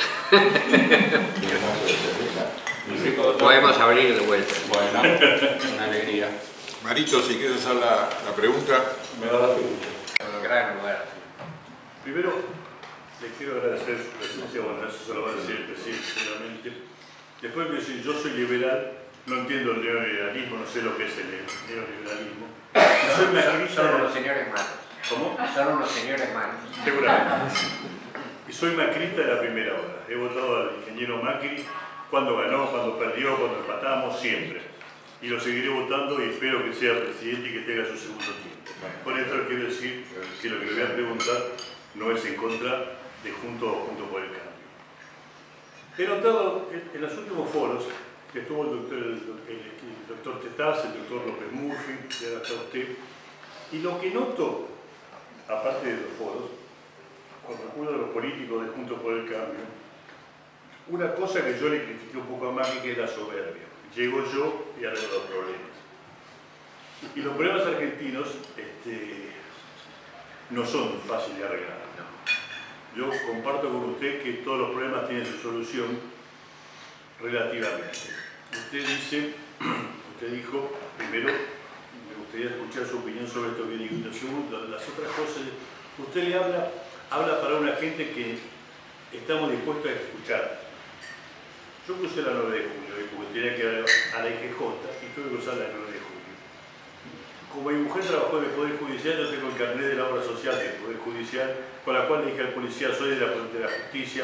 Podemos abrir de vuelta. Bueno, una alegría. Marito, si quieres hacer la, la pregunta. Me da la pregunta. Gran lugar. Primero, le quiero agradecer su presencia, bueno, eso se lo va a decir el presidente seguramente. Después de decir, yo soy liberal, no entiendo el neoliberalismo, no sé lo que es el neoliberalismo. Y soy macrista Son de unos la... señores malos. ¿Cómo? Son unos señores malos. Seguramente. Y soy macrista de la primera hora. He votado al ingeniero Macri cuando ganó, cuando perdió, cuando empatamos, siempre. Y lo seguiré votando y espero que sea presidente y que tenga su segundo tiempo. Con esto quiero decir que lo que le voy a preguntar no es en contra de Junto, junto por el Cambio. He notado en, en los últimos foros que estuvo el doctor, el, el, el doctor Tetaz, el doctor López Murphy, que ahora está usted, y lo que noto, aparte de los foros, cuando acudo a los políticos de Juntos por el Cambio, una cosa que yo le critiqué un poco a Macri, que es la soberbia. Llego yo y arreglo los problemas. Y los problemas argentinos este, no son fáciles de arreglar. Yo comparto con usted que todos los problemas tienen su solución relativamente. Usted dice, usted dijo, primero, me gustaría escuchar su opinión sobre esto que digo. Lo segundo, las otras cosas, usted le habla, habla para una gente que estamos dispuestos a escuchar. Yo crucé la nueve de julio, porque tenía que ir a la I G J y tuve que cruzar la nueve de julio. Como mi mujer trabajó en el Poder Judicial, yo tengo el carnet de la obra social del Poder Judicial, con la cual le dije al policía, soy de la, de la justicia.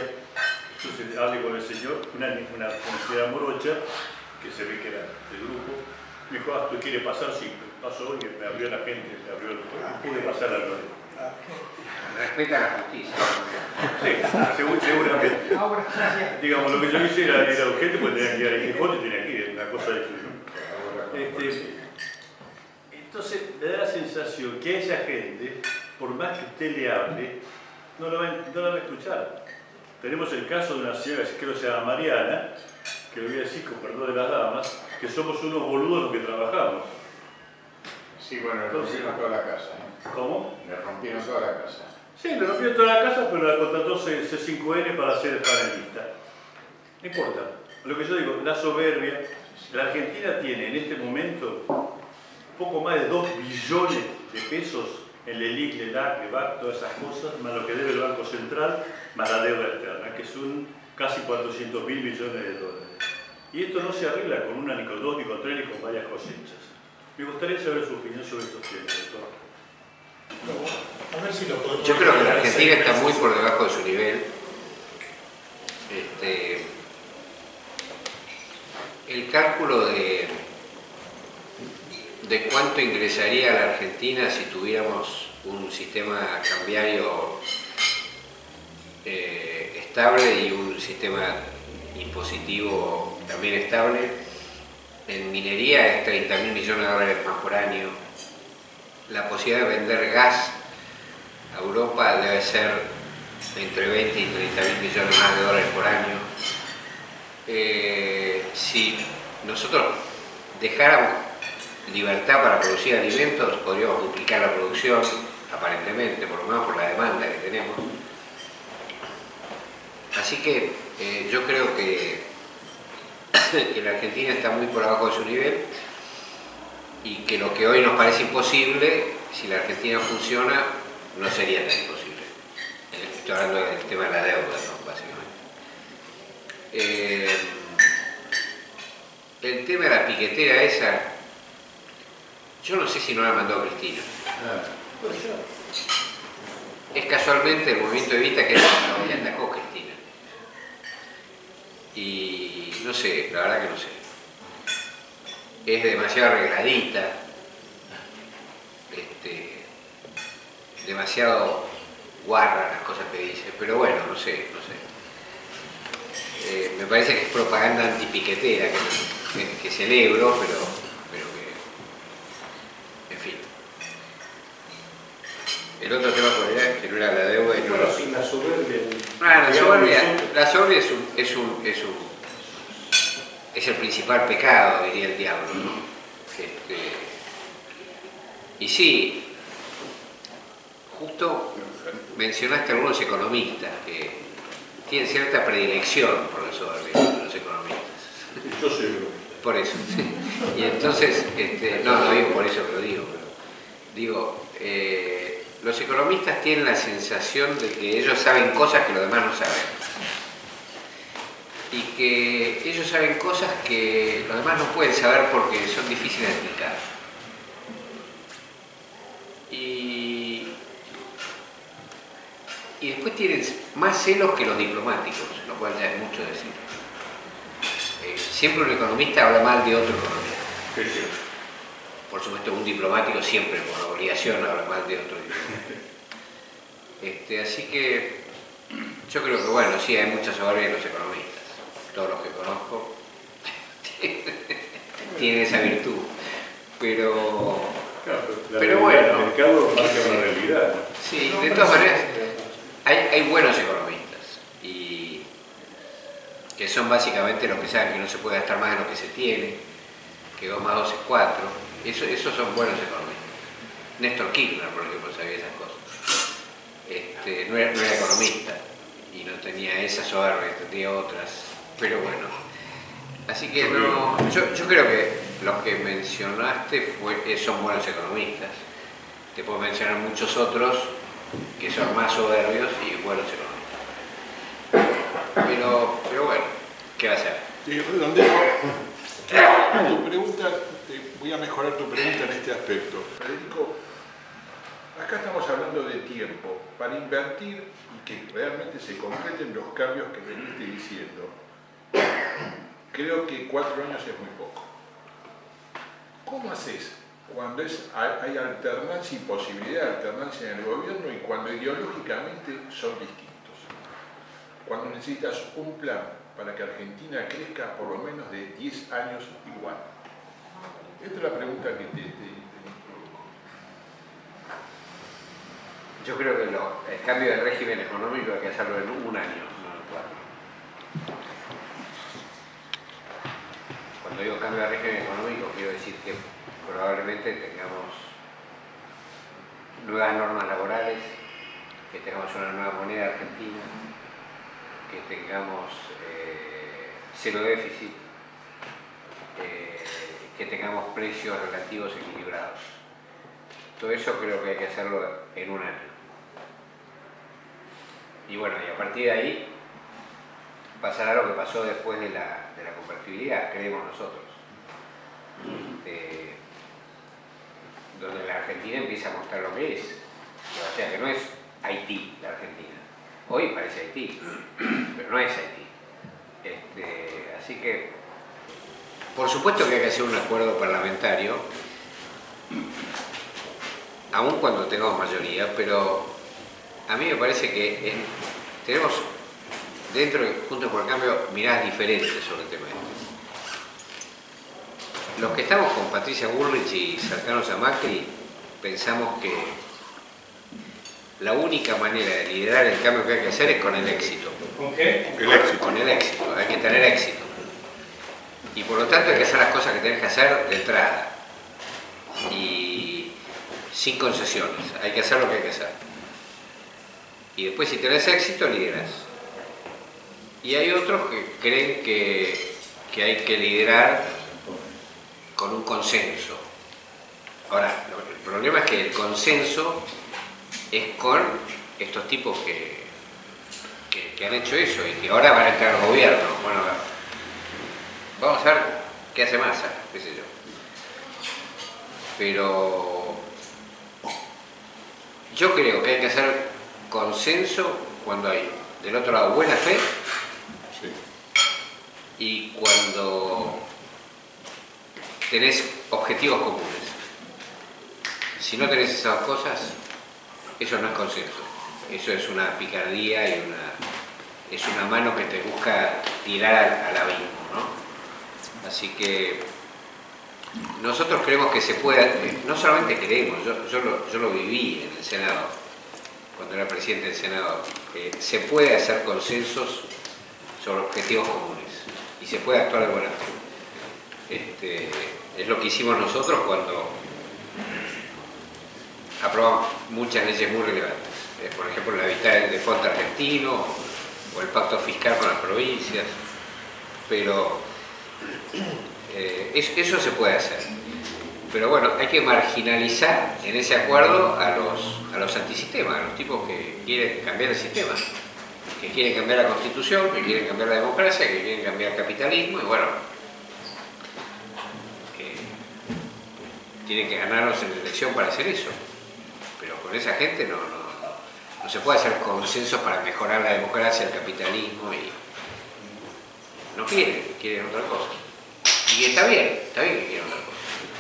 Entonces hablé con el señor, una, una conocida morocha, que se ve que era del grupo, Me dijo, ah, ¿tú quieres pasar? Sí, pasó y me abrió la gente, me abrió el... pude pasar a Lorena. Respeta la justicia. Sí, según, seguramente. Ahora, gracias. Digamos, lo que yo hice era, era urgente porque tenía que ir a Quijote y tenía que ir, una cosa de eso. Este, entonces, me da la sensación que a esa gente, por más que usted le hable, no la va, no la va a escuchar. Tenemos el caso de una señora que creo que se llama Mariana, que le voy a decir con perdón de las damas, que somos unos boludos los que trabajamos. Sí, bueno, le rompieron toda la casa. ¿eh? ¿Cómo? Le rompieron toda la casa. Sí, le rompieron toda la casa, pero la contrató C cinco N para ser panelista. No importa. Lo que yo digo, la soberbia. La Argentina tiene en este momento poco más de dos billones de pesos en el E L I C, el E A C, el B A C, todas esas cosas, más lo que debe el Banco Central, más la deuda externa, que son casi cuatrocientos mil millones de dólares. Y esto no se arregla con una, ni con dos, ni con tres, ni con varias cosechas. Me gustaría saber su opinión sobre estos temas, doctor. A ver si lo podemos... Yo creo que la Argentina está muy por debajo de su nivel. Este, el cálculo de, de cuánto ingresaría a la Argentina si tuviéramos un sistema cambiario eh, estable y un sistema impositivo también estable, en minería es treinta mil millones de dólares más por año. La posibilidad de vender gas a Europa debe ser entre veinte y treinta mil millones más de dólares por año. Eh, si nosotros dejáramos libertad para producir alimentos, podríamos duplicar la producción, aparentemente, por lo menos por la demanda que tenemos. Así que eh, yo creo que, que la Argentina está muy por abajo de su nivel y que lo que hoy nos parece imposible, si la Argentina funciona, no sería tan imposible. Estoy hablando del tema de la deuda, ¿no? Básicamente. Eh, el tema de la piquetera esa, yo no sé si no la mandó Cristina. Es casualmente el movimiento Evita que es lo que atacó Cristina. Y no sé, la verdad que no sé. Es demasiado arregladita, este, demasiado guarra las cosas que dice, pero bueno, no sé, no sé. Eh, me parece que es propaganda antipiquetera, que, que, que celebro, pero, pero que, en fin. El otro tema cuál era, que no era la deuda y no Bueno, lo... sí, la soberbia. Ah, la soberbia, la soberbia es un, es un, es un es el principal pecado, diría el diablo, ¿no? Este, y sí, justo mencionaste a algunos economistas que tienen cierta predilección por la soberbia, los economistas. Yo soy economista. Por eso. Y entonces, este, no, no digo por eso que lo digo, pero digo, eh, los economistas tienen la sensación de que ellos saben cosas que los demás no saben. Y que ellos saben cosas que los demás no pueden saber porque son difíciles de explicar. Y, y después tienen más celos que los diplomáticos, lo cual ya es mucho decir. Eh, siempre un economista habla mal de otro economista. Sí, sí. Por supuesto, un diplomático siempre, por obligación, habla mal de otro diplomático. Este, así que yo creo que, bueno, sí, hay mucha soberbia en los economistas. Todos los que conozco tienen esa virtud, pero, Claro, la pero realidad, bueno, el mercado marca una realidad. sí, de todas maneras hay, hay buenos economistas y que son básicamente los que saben que no se puede gastar más de lo que se tiene, que dos más dos es cuatro, eso, esos son buenos economistas. Néstor Kirchner, por ejemplo, sabía esas cosas. Este, no, era, no era economista y no tenía esas soberbia, tenía otras. Pero bueno, así que no, yo, yo creo que los que mencionaste fue, son buenos economistas. Te puedo mencionar muchos otros que son más soberbios y buenos economistas. Pero, pero bueno, ¿qué va a ser? Sí, redondeo. Tu pregunta, te voy a mejorar tu pregunta en este aspecto. Federico, acá estamos hablando de tiempo para invertir y que realmente se concreten los cambios que veniste diciendo. Creo que cuatro años es muy poco. ¿Cómo haces cuando es, hay alternancia y posibilidad de alternancia en el gobierno y cuando ideológicamente son distintos? Cuando necesitas un plan para que Argentina crezca por lo menos de diez años igual. Esta es la pregunta que te, te, te introdujo. Yo creo que lo, el cambio de régimen económico hay que hacerlo en un año, no en cuatro. Cuando digo cambio de régimen económico, quiero decir que probablemente tengamos nuevas normas laborales, que tengamos una nueva moneda argentina, que tengamos eh, cero déficit, eh, que tengamos precios relativos equilibrados. Todo eso creo que hay que hacerlo en un año. Y bueno, y a partir de ahí pasará lo que pasó después de la, de la convertibilidad, creemos nosotros. Este, donde la Argentina empieza a mostrar lo que es. O sea, que no es Haití la Argentina. Hoy parece Haití, pero no es Haití. Este, así que, por supuesto que hay que hacer un acuerdo parlamentario, aun cuando tengamos mayoría, pero a mí me parece que en, tenemos dentro de Juntos por el Cambio miradas diferentes sobre el tema este. Los que estamos con Patricia Bullrich y cercanos a Macri pensamos que la única manera de liderar el cambio que hay que hacer es con el éxito. ¿Con qué? El éxito. Con el éxito, hay que tener éxito. Y por lo tanto hay que hacer las cosas que tenés que hacer de entrada. Y sin concesiones, hay que hacer lo que hay que hacer. Y después si tenés éxito, lideras. Y hay otros que creen que, que hay que liderar con un consenso. Ahora, el problema es que el consenso es con estos tipos que, que, que han hecho eso y que ahora van a entrar al gobierno. Bueno, vamos a ver qué hace Massa, qué sé yo. Pero yo creo que hay que hacer consenso cuando hay del otro lado buena fe y cuando tenés objetivos comunes. Si no tenés esas cosas, eso no es consenso. Eso es una picardía y una, es una mano que te busca tirar al, al abismo, ¿no? Así que nosotros creemos que se puede, no solamente creemos, yo, yo, lo, yo lo viví en el Senado, cuando era presidente del Senado, eh, se puede hacer consensos sobre objetivos comunes y se puede actuar de buena fe. Este, es lo que hicimos nosotros cuando aprobamos muchas leyes muy relevantes, eh, por ejemplo la evitar el default argentino o el pacto fiscal con las provincias, pero eh, eso, eso se puede hacer. Pero bueno, hay que marginalizar en ese acuerdo a los, a los antisistemas, a los tipos que quieren cambiar el sistema, que quieren cambiar la Constitución, que quieren cambiar la democracia, que quieren cambiar el capitalismo, y bueno, eh, tienen que ganarnos en la elección para hacer eso. Pero con esa gente no, no, no se puede hacer consensos para mejorar la democracia, el capitalismo, y no quieren, quieren otra cosa. Y está bien, está bien que quieran otra cosa.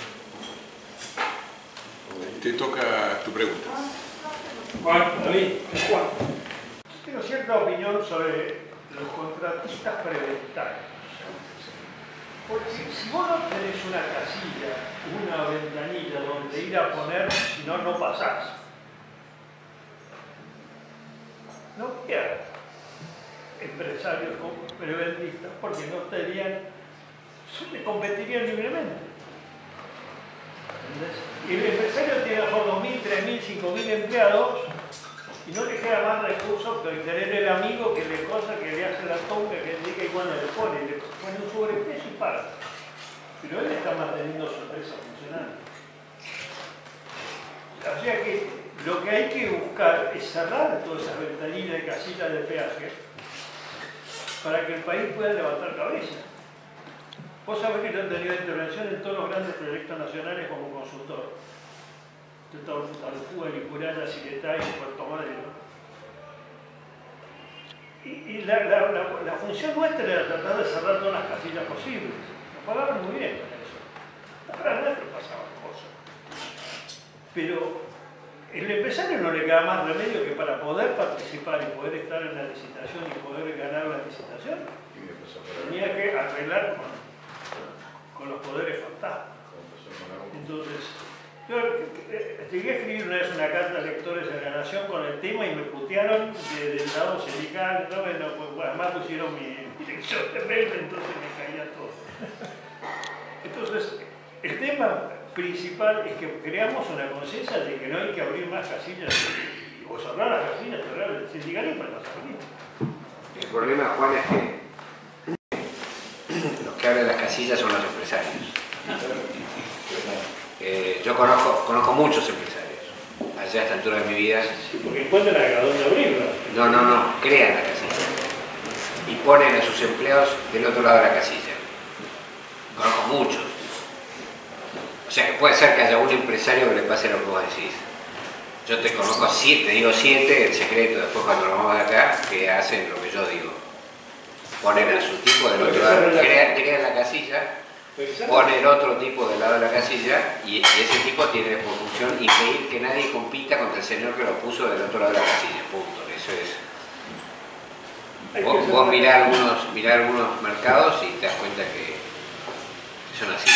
Te toca tu pregunta. Juan, David, Juan. Tengo cierta opinión sobre los contratistas preventarios. Porque si vos no tenés una casilla, una ventanilla donde ir a poner, si no, no pasás. No quedan empresarios preventistas porque no estarían, competirían libremente. ¿Entendés? Y el empresario tiene a lo mejor dos mil, tres mil, cinco mil empleados y no le queda más recursos que tener el amigo que le cosa, que le hace la tonga, que le diga y bueno, le pone, le pone un sobreprecio y paga. Pero él está manteniendo su empresa funcionando. O sea que lo que hay que buscar es cerrar todas esas ventanillas de casillas de peaje para que el país pueda levantar cabeza. Vos sabés que yo he tenido intervención en todos los grandes proyectos nacionales como consultor. Yo he estado en Tarfúa, Licuraya, Siretá y Puerto Madero. Y, y la, la, la, la función nuestra era tratar de cerrar todas las casillas posibles. Nos pagaban muy bien para eso. Para nuestro pero el empresario no le queda más remedio que para poder participar y poder estar en la licitación y poder ganar la licitación, tenía que arreglar con, con los poderes fantasmas. Entonces, yo llegué a escribir una vez una carta a lectores de la Nación con el tema y me putearon de, del lado sindical, ¿no? Bueno, pues, además pusieron mi dirección de mail, entonces me caía todo. Entonces, el tema principal es que creamos una conciencia de que no hay que abrir más casillas, o cerrar las casillas, cerrar el sindicalismo para las casillas. El problema, Juan, es que los que abren las casillas son los empresarios. Eh, yo conozco, conozco muchos empresarios, allá a esta altura de mi vida. Sí, porque encuentran a dónde abrirla. No, no, no, crean la casilla y ponen a sus empleados del otro lado de la casilla. Conozco muchos. O sea, que puede ser que haya un empresario que le pase lo que vos decís. Yo te conozco siete, digo siete, el secreto, después cuando lo vamos de acá, que hacen lo que yo digo. Ponen a su tipo del otro lado, crean, crean la casilla, ponen otro tipo del lado de la casilla y ese tipo tiene por función impedir que nadie compita contra el señor que lo puso del otro lado de la casilla. Punto. Eso es. Vos, vos mirá algunos, mirá algunos mercados y te das cuenta que son así.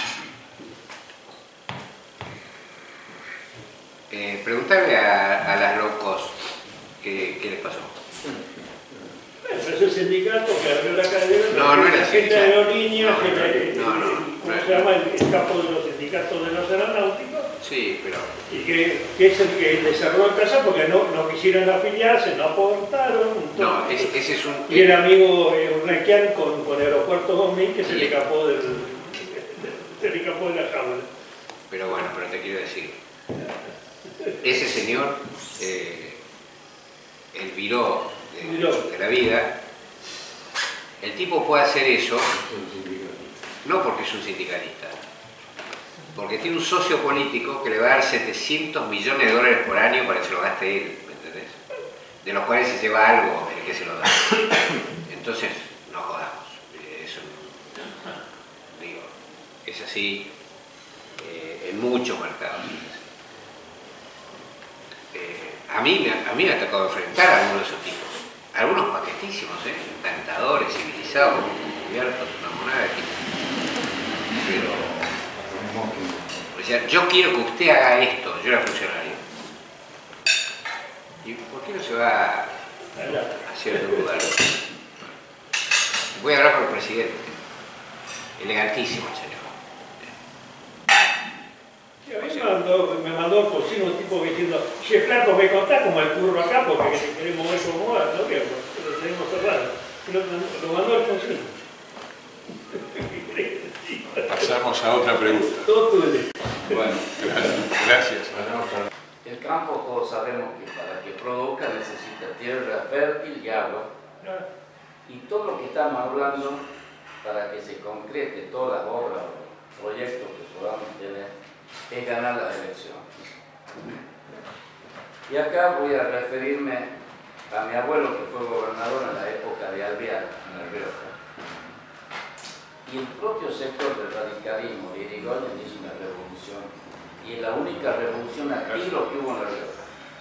Eh, preguntarle a, a las low cost qué, qué les pasó. Bueno, pero ese sindicato que abrió la cadena, no, no era la gente de aerolíneas, no, que no, la, no, no, ¿cómo no, se llama? El, el capo de los sindicatos de los aeronáuticos. Sí, pero... Y que, que es el que le cerró el casa porque no, no quisieron afiliarse, no aportaron. No, ese, ese es un... Y el amigo eh, Urnequian con, con Aeropuerto dos mil que se le escapó del, se le escapó de la jaula. Pero bueno, pero te quiero decir, ese señor, eh, el viró de, de la vida, el tipo puede hacer eso, no porque es un sindicalista, porque tiene un socio político que le va a dar setecientos millones de dólares por año para que se lo gaste él, ¿me entendés? De los cuales se lleva algo el que se lo da. Entonces, no jodamos. Eso, digo, es así eh, en muchos mercados. Eh, a, mí me, a mí me ha tocado enfrentar a algunos de esos tipos. Algunos paquetísimos, ¿eh? Encantadores, civilizados, cubiertos, una moneda de tipo. Pero... O sea, yo quiero que usted haga esto, yo era funcionario. ¿Y por qué no se va a, a cierto lugar? Voy a hablar con el presidente. Elegantísimo el señor. A mí me mandó, me mandó por sí un tipo diciendo, che, flaco, me contás como el curro acá porque queremos ver cómo va, ¿no? Que lo tenemos cerrado. Lo, lo mandó al Alfonsín. Pasamos a otra pregunta. Todo tuyo. Bueno, gracias. El campo, todos sabemos que para que produzca necesita tierra fértil y agua. Y todo lo que estamos hablando, para que se concrete todas las obras o proyectos que podamos tener, es ganar las elecciones. Y acá voy a referirme a mi abuelo, que fue gobernador en la época de Alvear, en La Rioja. Y el propio sector del radicalismo de Irigoyen hizo una revolución, y es la única revolución activa que hubo en La Rioja.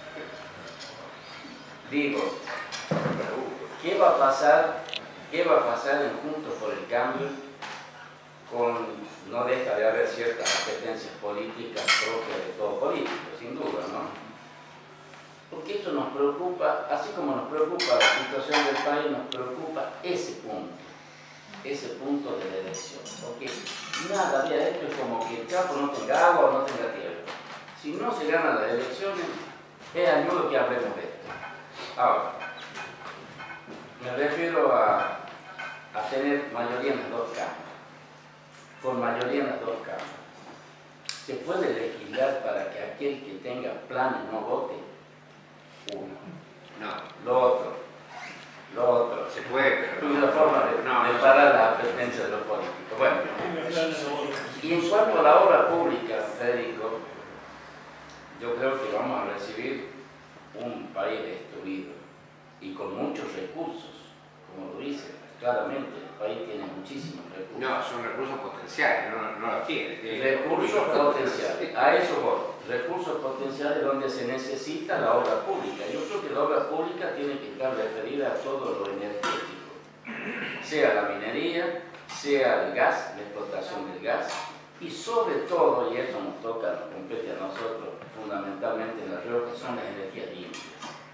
Digo, ¿qué va a pasar, qué va a pasar en Juntos por el Cambio con, no deja de haber ciertas apetencias políticas propias de todo político, sin duda, ¿no? Porque esto nos preocupa, así como nos preocupa la situación del país, nos preocupa ese punto. Ese punto de la elección, porque nada de esto es como que el campo no tenga agua o no tenga tierra. Si no se ganan las elecciones, es añudo que hablemos de esto. Ahora, me refiero a, a tener mayoría en las dos cámaras. Con mayoría en las dos cámaras. ¿Se puede legislar para que aquel que tenga planes no vote? Uno. No. Lo otro. Lo otro. Se puede, pero no. Una forma de, no, de parar la apetencia de los políticos. Bueno, y en cuanto a la obra pública, Federico, yo creo que vamos a recibir un país destruido y con muchos recursos, como lo dice claramente el país tiene muchísimos recursos. No, son recursos potenciales, no, no los tiene. Recursos potenciales, a eso voy. Recursos potenciales donde se necesita la obra pública. Yo creo que la obra pública tiene que estar referida a todo lo energético, sea la minería, sea el gas, la explotación del gas, y sobre todo, y eso nos toca, nos compete a nosotros fundamentalmente en La Rioja, son las energías limpias.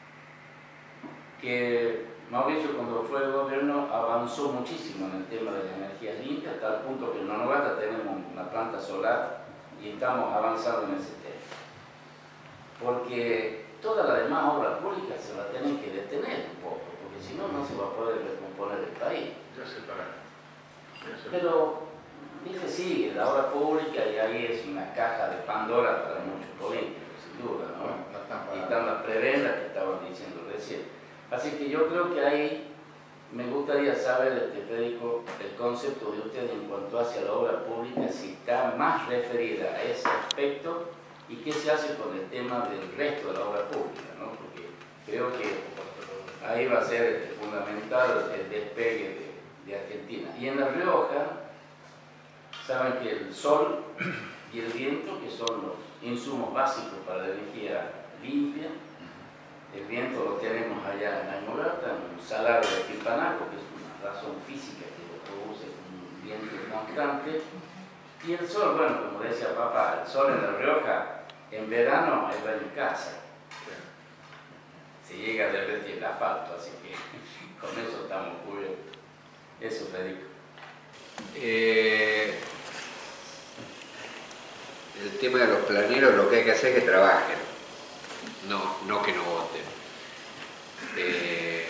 Que Mauricio, cuando fue el gobierno, avanzó muchísimo en el tema de las energías limpias, hasta el punto que en Nonogata tenemos una planta solar y estamos avanzando en ese tema. Porque toda la demás obra pública se va a tener que detener un poco, porque si no, no se va a poder recomponer el país. Ya se para. Pero, dice, sí, la obra pública y ahí es una caja de Pandora para muchos políticos, sin duda, ¿no? Y están las prebendas que estaban diciendo recién. Así que yo creo que ahí me gustaría saber, este, Federico, el concepto de usted en cuanto hacia la obra pública, si está más referida a ese aspecto y qué se hace con el tema del resto de la obra pública, ¿no? Porque creo que ahí va a ser este, fundamental el despegue de, de Argentina. Y en La Rioja, saben que el sol y el viento, que son los insumos básicos para la energía limpia, el viento lo tenemos allá en Aymorata, en un salario de Pilpanaco, que es una razón física que lo produce un viento constante. Y el sol, bueno, como decía papá, el sol en La Rioja, en verano es baño en casa. Se llega a derretir el asfalto, así que con eso estamos cubiertos. Eso, Federico. Eh, el tema de los planeros, lo que hay que hacer es que trabajen, no, no que no voten. Eh,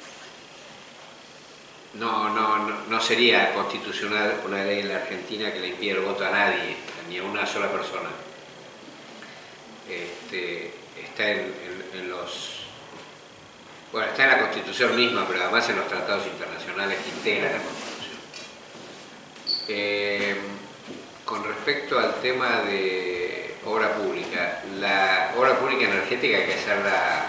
no, no, no, no sería constitucional una ley en la Argentina que le impida el voto a nadie, ni a una sola persona. Este, está en, en, en los... Bueno, está en la Constitución misma, pero además en los tratados internacionales que integran la Constitución. Eh, con respecto al tema de obra pública, la obra pública energética hay que hacerla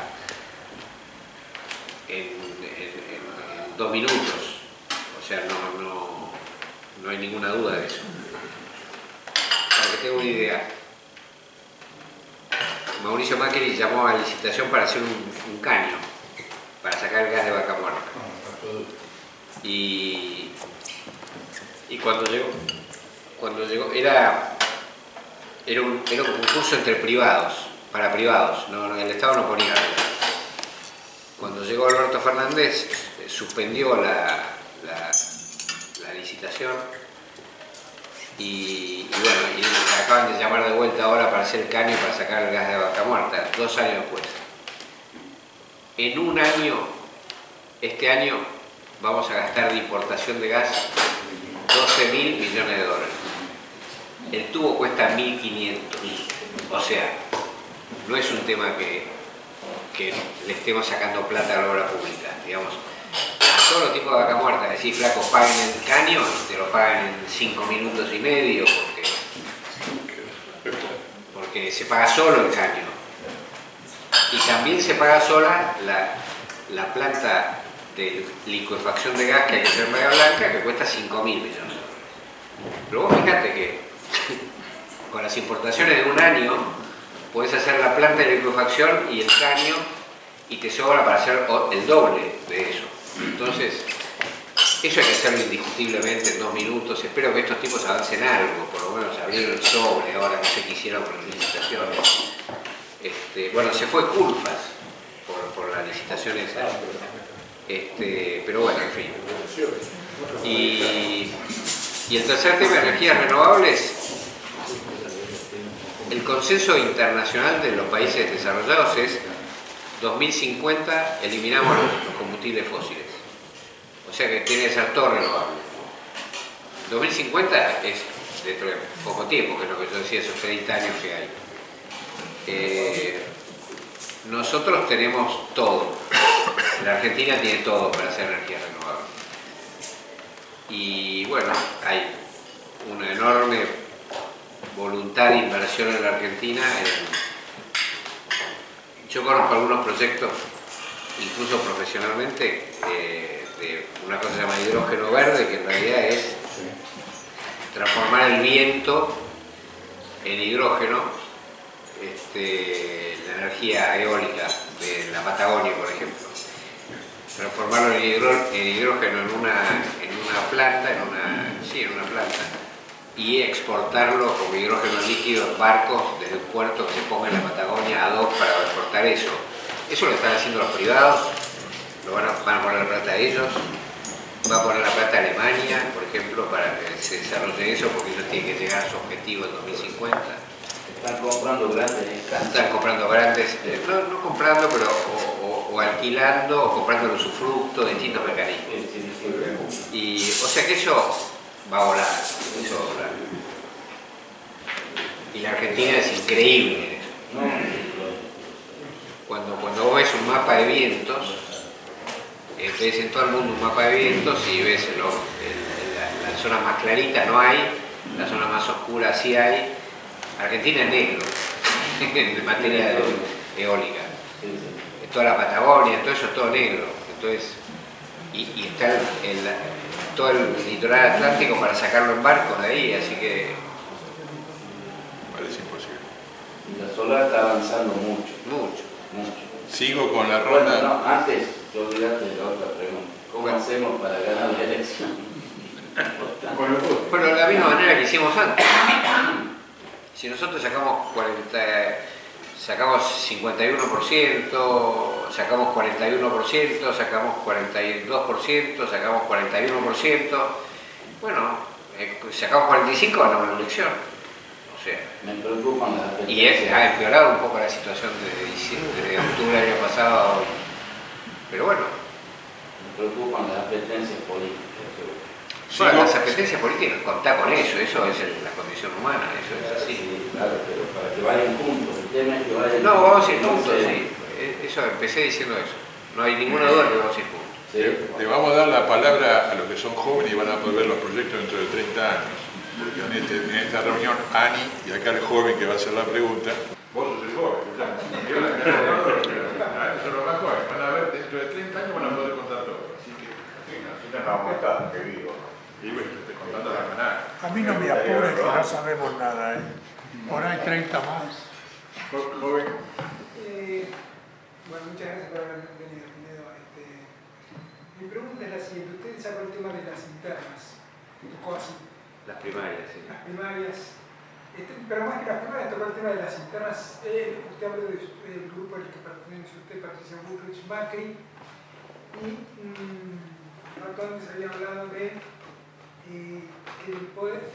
en, en, en, en dos minutos, o sea, no, no, no hay ninguna duda de eso. Para que tenga una idea, Mauricio Macri llamó a licitación para hacer un, un caño, para sacar el gas de Vaca Muerta. Y, y cuando llegó, cuando llegó era, era, un, era un concurso entre privados, para privados, no, no, el Estado no ponía nada. Cuando llegó Alberto Fernández, eh, suspendió la, la, la licitación y, y bueno, y le acaban de llamar de vuelta ahora para hacer el caño y para sacar el gas de Vaca Muerta, dos años después. En un año, este año, vamos a gastar de importación de gas doce mil millones de dólares. El tubo cuesta mil quinientos. O sea, no es un tema que, que le estemos sacando plata a la obra pública. Digamos, a todos los tipos de Vaca Muerta, decir, flaco, paguen el caño, te lo pagan en cinco minutos y medio, porque, porque se paga solo el caño. Y también se paga sola la, la planta de licuefacción de gas que hay que hacer en Bahía Blanca, que cuesta cinco mil millones de dólares. Pero vos fíjate que con las importaciones de un año podés hacer la planta de licuefacción y el caño y te sobra para hacer el doble de eso. Entonces, eso hay que hacerlo indiscutiblemente en dos minutos. Espero que estos tipos avancen algo, por lo menos abrieron el sobre, ahora no sé qué hicieron con las licitaciones. Este, bueno, se fue Culfas por, por la licitación esa, este, pero bueno, en fin. Y, y el tercer tema de energías renovables, el consenso internacional de los países desarrollados es dos mil cincuenta eliminamos los combustibles fósiles, o sea que tiene que ser todo renovable. dos mil cincuenta es dentro de poco tiempo, que es lo que yo decía, esos treinta años que hay. Eh, nosotros tenemos todo, la Argentina tiene todo para hacer energía renovable y bueno, hay una enorme voluntad de inversión en la Argentina. Yo conozco algunos proyectos, incluso profesionalmente, eh, de una cosa que se llama hidrógeno verde, que en realidad es transformar el viento en hidrógeno, este, la energía eólica de la Patagonia, por ejemplo. Transformarlo en, hidro, en hidrógeno en una, en una planta, en una, sí, en una planta, y exportarlo como hidrógeno líquido en barcos desde un puerto que se ponga en la Patagonia ad hoc para exportar eso. Eso lo están haciendo los privados, lo van a, van a poner la plata a ellos, va a poner la plata a Alemania, por ejemplo, para que se desarrolle eso, porque ellos tienen que llegar a su objetivo en dos mil cincuenta. Están comprando grandes instancias. Están comprando grandes, eh, no, no comprando, pero o, o, o alquilando, o comprando el usufructo, distintos mecanismos. Y, o sea que eso va a volar, eso va a volar. Y la Argentina es increíble en eso. Cuando, cuando vos ves un mapa de vientos, eh, ves en todo el mundo un mapa de vientos y ves lo, el, la, las zonas más claritas no hay, las zonas más oscuras sí hay. Argentina es negro en materia de eólica. Toda la Patagonia, todo eso es todo negro. Entonces, y, y está el, el, todo el litoral atlántico para sacarlo en barcos de ahí, así que... Parece imposible. Y la solar está avanzando mucho. Mucho. Mucho. Sigo con la ronda. Bueno, no, antes, te olvidaste de la otra pregunta. ¿Cómo bueno. hacemos para ganar la elección? Bueno, de la misma manera que hicimos antes. Si nosotros sacamos cuarenta, sacamos cincuenta y uno por ciento, sacamos cuarenta y uno por ciento, sacamos cuarenta y dos por ciento, sacamos cuarenta y uno por ciento, bueno, eh, sacamos cuarenta y cinco por ciento, ganamos la elección. O sea, me preocupan las apetencias. Y es, ha empeorado un poco la situación de, diciembre, de octubre del año pasado a hoy. Pero bueno. Me preocupan las apetencias políticas. Bueno, las apetencias políticas, contá con eso, eso es el, la condición humana, eso es así. Sí, claro, pero para que vayan juntos, el tema es que vayan No, juntos. vamos a ir juntos, sí. Eso, empecé diciendo eso. No hay ninguna duda que vamos a ir juntos. Sí. Le, le vamos a dar la palabra a los que son jóvenes y van a poder ver los proyectos dentro de treinta años. Porque en, este, en esta reunión, Ani y acá el joven que va a hacer la pregunta. Vos sos el joven, ya. Eso es lo más joven. Van a ver, dentro de treinta años van a poder contar todo. Así que, así nos vamos a estar, que vivo. Y bueno, te estoy contando la manada. A mí no me apuren que no sabemos nada, ¿eh? Por ahí treinta más. Joven. Eh, bueno, muchas gracias por haber venido, Pinedo. Este, mi pregunta es la siguiente. Usted sacó el tema de las internas. Tocó así. Las primarias, sí. Las primarias. Este, pero más que las primarias, tocó el tema de las internas. Eh, usted habló del de, grupo al que pertenece usted, Patricia Bullrich Macri. Y mmm, rato antes había hablado de eh, que el, poder,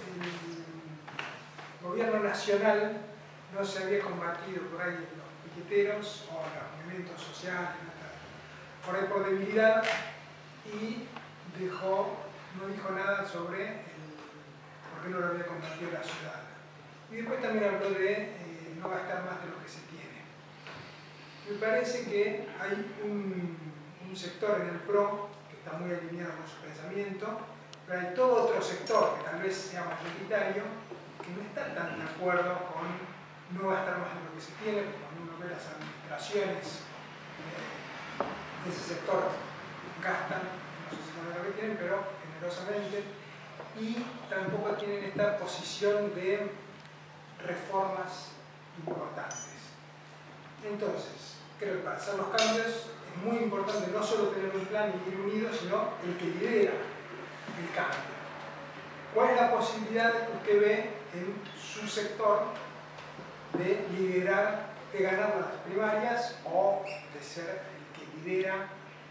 el gobierno nacional no se había combatido por ahí en los piqueteros o en los movimientos sociales, por ahí por debilidad, y dejó, no dijo nada sobre el, por qué no lo había combatido la ciudad. Y después también habló de eh, no gastar más de lo que se tiene. Me parece que hay un, un sector en el PRO que está muy alineado con su pensamiento, pero hay todo otro sector que tal vez sea mayoritario que no está tan de acuerdo con no gastar más de lo que se tiene, porque cuando uno ve las administraciones eh, de ese sector gastan, no sé si saben lo que tienen, pero generosamente, y tampoco tienen esta posición de reformas importantes. Entonces, creo que para hacer los cambios es muy importante no solo tener un plan y ir unidos, sino el que lidera el cambio. ¿Cuál es la posibilidad que usted ve en su sector de liderar, de ganar las primarias o de ser el que lidera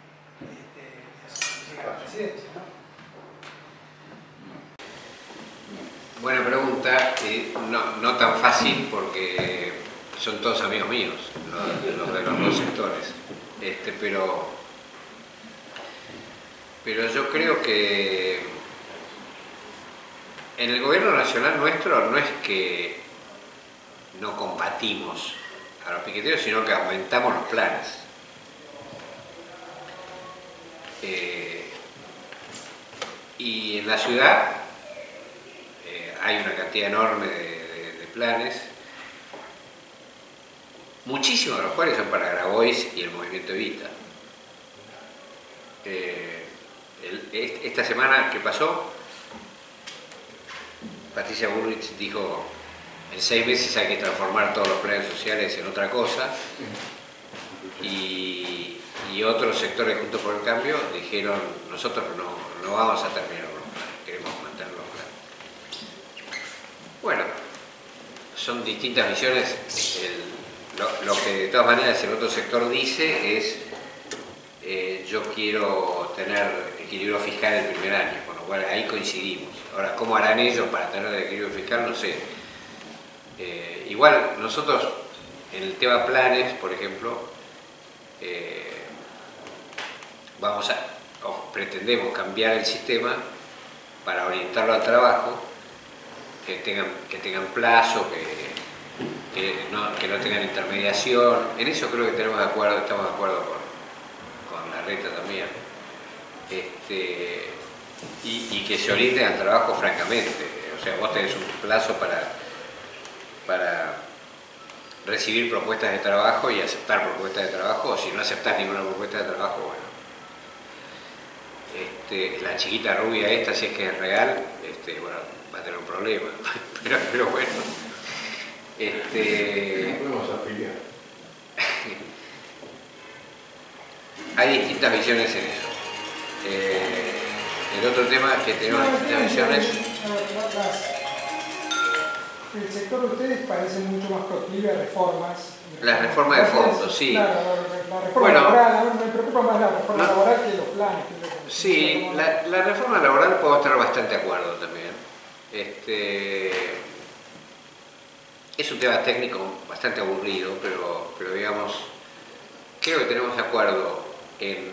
este, llegar a la presidencia, ¿no? Buena pregunta, eh, no, no tan fácil porque son todos amigos míos, los, los de los dos sectores, este, pero, pero yo creo que en el gobierno nacional nuestro no es que no combatimos a los piqueteros, sino que aumentamos los planes. Eh, y en la ciudad eh, hay una cantidad enorme de, de, de planes, muchísimos de los cuales son para Grabois y el movimiento Evita. Eh, el, esta semana que pasó, Patricia Bullrich dijo, en seis meses hay que transformar todos los planes sociales en otra cosa, y, y otros sectores Juntos por el Cambio dijeron, nosotros no, no vamos a terminar los planes, queremos mantener los planes. Bueno, son distintas visiones. El, lo, lo que de todas maneras el otro sector dice es, eh, yo quiero tener equilibrio fiscal el primer año, con lo cual ahí coincidimos. Ahora, ¿cómo harán ellos para tener el equilibrio fiscal? No sé. Eh, igual, nosotros, en el tema planes, por ejemplo, eh, vamos a, o pretendemos cambiar el sistema para orientarlo al trabajo, que tengan, que tengan plazo, que, que, no, que no tengan intermediación. En eso creo que tenemos de acuerdo, estamos de acuerdo con, con Larreta también. Este, y, y que se orienten al trabajo francamente. O sea, vos tenés un plazo para, para recibir propuestas de trabajo y aceptar propuestas de trabajo, o si no aceptás ninguna propuesta de trabajo, bueno. Este, la chiquita rubia esta, si es que es real, este, bueno, va a tener un problema, pero, pero bueno. Este, podemos afiliar. Hay distintas visiones en eso. Eh, el otro tema que tenemos distintas visiones. El sector de ustedes parece mucho más proclive a reformas. Las reformas de fondo, sí. Claro, la, la reforma bueno, laboral, me preocupa más la reforma no, laboral que los planes. Que lo, sí, que la, la reforma laboral puedo estar bastante de acuerdo también. Este, es un tema técnico bastante aburrido, pero, pero digamos, creo que tenemos de acuerdo en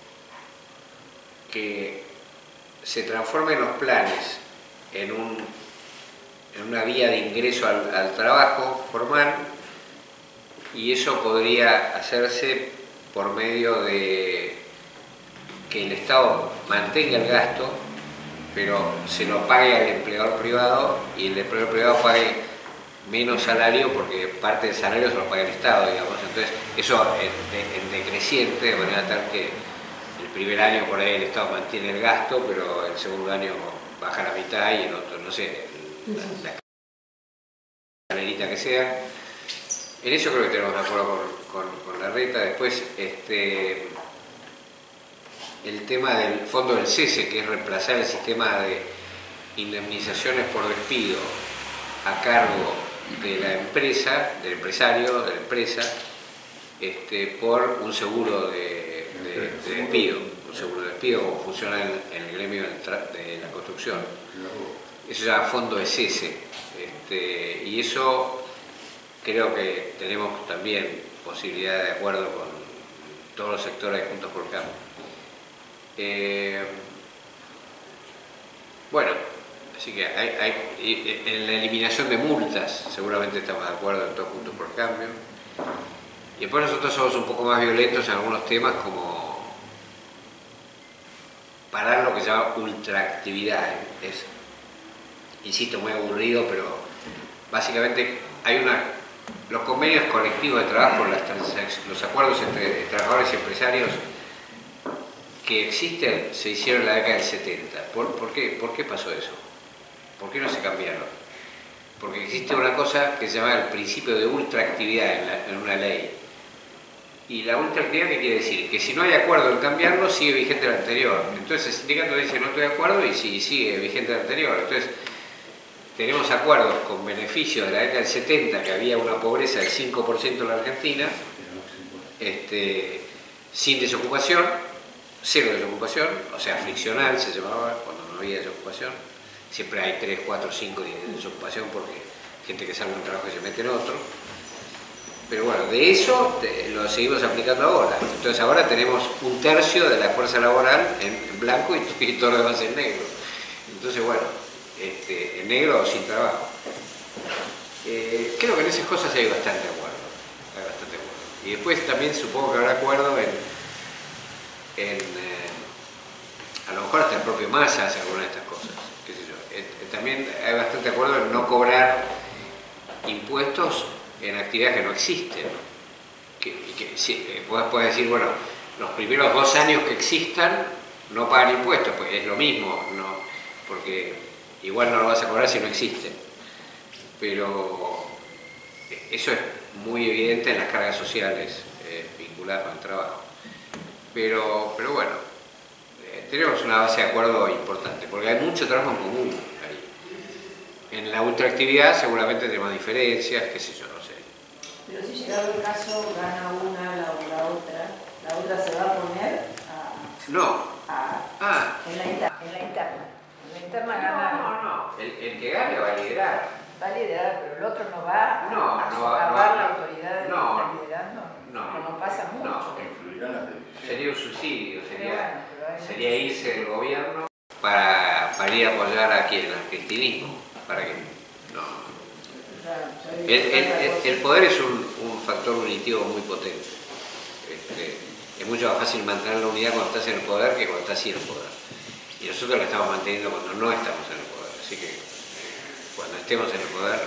que se transformen los planes en, un, en una vía de ingreso al, al trabajo formal, y eso podría hacerse por medio de que el Estado mantenga el gasto, pero se lo pague al empleador privado, y el empleador privado pague menos salario porque parte del salario se lo paga el Estado, digamos. Entonces, eso en, en decreciente, de manera tal que el primer año por ahí el Estado mantiene el gasto, pero el segundo año baja la mitad y el otro, no sé, la, la escalerita que sea. En eso creo que tenemos de acuerdo con, con, con Larreta. Después, este, el tema del fondo del cese, que es reemplazar el sistema de indemnizaciones por despido a cargo de la empresa, del empresario, de la empresa, este, por un seguro de, de, de despido, un seguro de despido como funciona en, en el gremio de la construcción. Eso se llama fondo de cese, este, y eso creo que tenemos también posibilidad de acuerdo con todos los sectores de Juntos por el Cambio. Eh, bueno, así que hay, hay, en la eliminación de multas seguramente estamos de acuerdo en todos Juntos por el Cambio. Y después nosotros somos un poco más violentos en algunos temas, como parar lo que se llama ultraactividad. Es, insisto, muy aburrido, pero básicamente hay una... Los convenios colectivos de trabajo, las los acuerdos entre trabajadores y empresarios que existen, se hicieron en la década del setenta. ¿Por, por, qué? ¿Por qué pasó eso? ¿Por qué no se cambiaron? Porque existe una cosa que se llama el principio de ultraactividad en, la, en una ley. ¿Y la ultraactividad qué quiere decir? Que si no hay acuerdo en cambiarlo, sigue vigente el anterior. Entonces el sindicato dice no estoy de acuerdo y sí, sigue vigente el anterior. Entonces tenemos acuerdos con beneficios de la década del setenta, que había una pobreza del cinco por ciento en la Argentina, este, sin desocupación, cero desocupación, o sea, friccional se llamaba cuando no había desocupación. Siempre hay tres, cuatro, cinco de desocupación porque gente que sale de un trabajo y se mete en otro. Pero bueno, de eso te, lo seguimos aplicando ahora. Entonces ahora tenemos un tercio de la fuerza laboral en, en blanco y, y todo lo demás en negro. Entonces bueno, este, en negro o sin trabajo. Eh, creo que en esas cosas hay bastante acuerdo. Hay bastante acuerdo. Y después también supongo que habrá acuerdo en... en eh, a lo mejor hasta el propio Massa hace alguna de estas cosas. Qué sé yo. Eh, también hay bastante acuerdo en no cobrar impuestos en actividades que no existen. Que, que, sí, vos podés decir, bueno, los primeros dos años que existan no pagan impuestos, pues es lo mismo, no, porque igual no lo vas a cobrar si no existe. Pero eso es muy evidente en las cargas sociales eh, vinculadas con el trabajo. Pero, pero bueno, eh, tenemos una base de acuerdo importante, porque hay mucho trabajo en común ahí. En la ultraactividad seguramente tenemos diferencias, qué sé yo, no sé. Pero si llegado el caso, gana una, la, la otra, la otra se va a poner a... No. A, ah. en, la interna, en la interna. En la interna gana... No, no, no. El, el que gane va a liderar. Va a liderar, pero el otro no va a, no, a no, socavar no, la no, autoridad de no, que está liderando. No. Como pasa mucho. No. Influirán las decisiones. Sería un suicidio, sería, bueno, sería irse del gobierno para, para ir a apoyar a quién, al cristianismo. Para que, no. El, el, el, el poder es un, un factor unitivo muy potente. Este, es mucho más fácil mantener la unidad cuando estás en el poder que cuando estás sin el poder. Y nosotros la estamos manteniendo cuando no estamos en el poder. Así que eh, cuando estemos en el poder,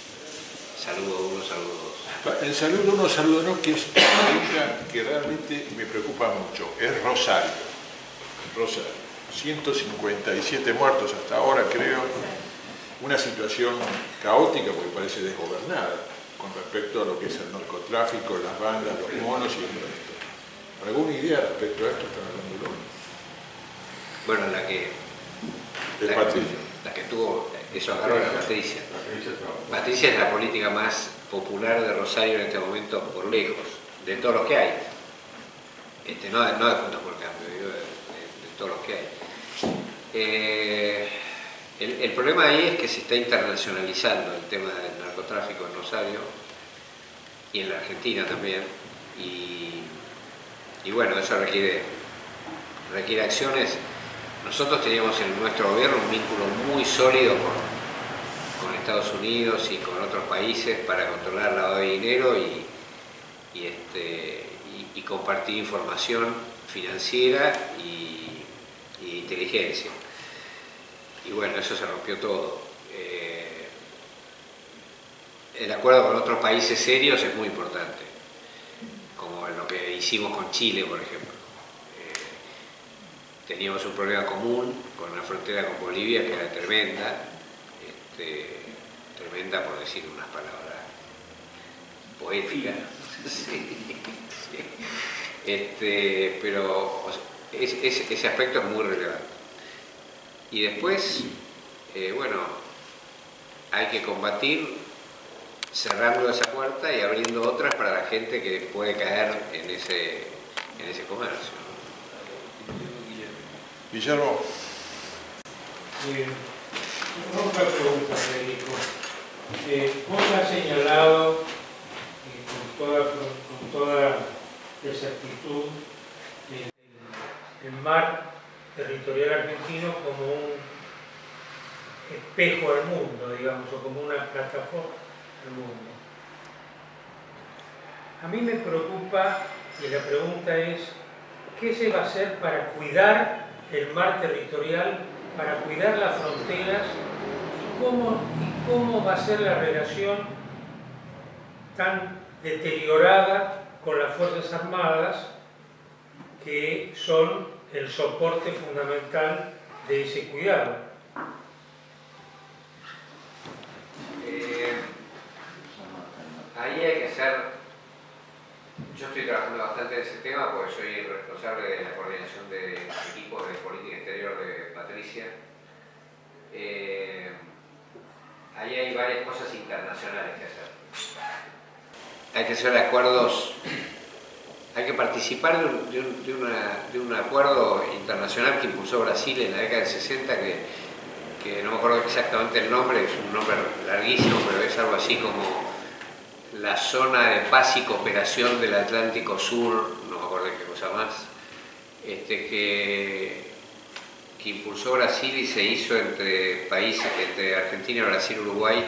saludo uno, saludo dos. El saludo uno, saludo dos, que es una pregunta que realmente me preocupa mucho. Es Rosario. Rosario. ciento cincuenta y siete muertos hasta ahora, creo. Una situación caótica porque parece desgobernada con respecto a lo que es el narcotráfico, las bandas, los monos y el resto. ¿Alguna idea respecto a esto? ¿Están hablando? Bueno, la que... De la, Patricia. La que tuvo... Eso agarró la Patricia. Patricia es la política más popular de Rosario en este momento por lejos, de todos los que hay. Este, no, no de Juntos por el Cambio, digo, de, de, de todos los que hay. Eh, el, el problema ahí es que se está internacionalizando el tema del narcotráfico en Rosario y en la Argentina también. Y, y bueno, eso requiere, requiere acciones. Nosotros teníamos en nuestro gobierno un vínculo muy sólido con, con Estados Unidos y con otros países para controlar lavado de dinero y, y, este, y, y compartir información financiera y, y inteligencia. Y bueno, eso se rompió todo. Eh, el acuerdo con otros países serios es muy importante, como lo que hicimos con Chile, por ejemplo. Teníamos un problema común con la frontera con Bolivia que era tremenda, este, tremenda por decir unas palabras poéticas, sí, sí. Este, pero o sea, es, es, ese aspecto es muy relevante. Y después, eh, bueno, hay que combatir cerrando esa puerta y abriendo otras para la gente que puede caer en ese, en ese comercio. Guillermo. Eh, otra pregunta, Federico. Eh, vos has señalado eh, con, toda, con toda exactitud eh, el, el mar territorial argentino como un espejo al mundo, digamos, o como una plataforma al mundo. A mí me preocupa, y la pregunta es, ¿qué se va a hacer para cuidar el mar territorial, para cuidar las fronteras y cómo, y cómo va a ser la relación tan deteriorada con las Fuerzas Armadas que son el soporte fundamental de ese cuidado? Eh, ahí hay que hacer... Yo estoy trabajando bastante en ese tema porque soy el responsable de la coordinación de equipos de política exterior de Patricia. Eh, ahí hay varias cosas internacionales que hacer. Hay que hacer acuerdos, hay que participar de un, de un, de una, de un acuerdo internacional que impulsó Brasil en la década del sesenta, que, que no me acuerdo exactamente el nombre, es un nombre larguísimo, pero es algo así como la zona de paz y cooperación del Atlántico Sur, no me acuerdo qué cosa más, este, que, que impulsó Brasil y se hizo entre países, entre Argentina, Brasil, Uruguay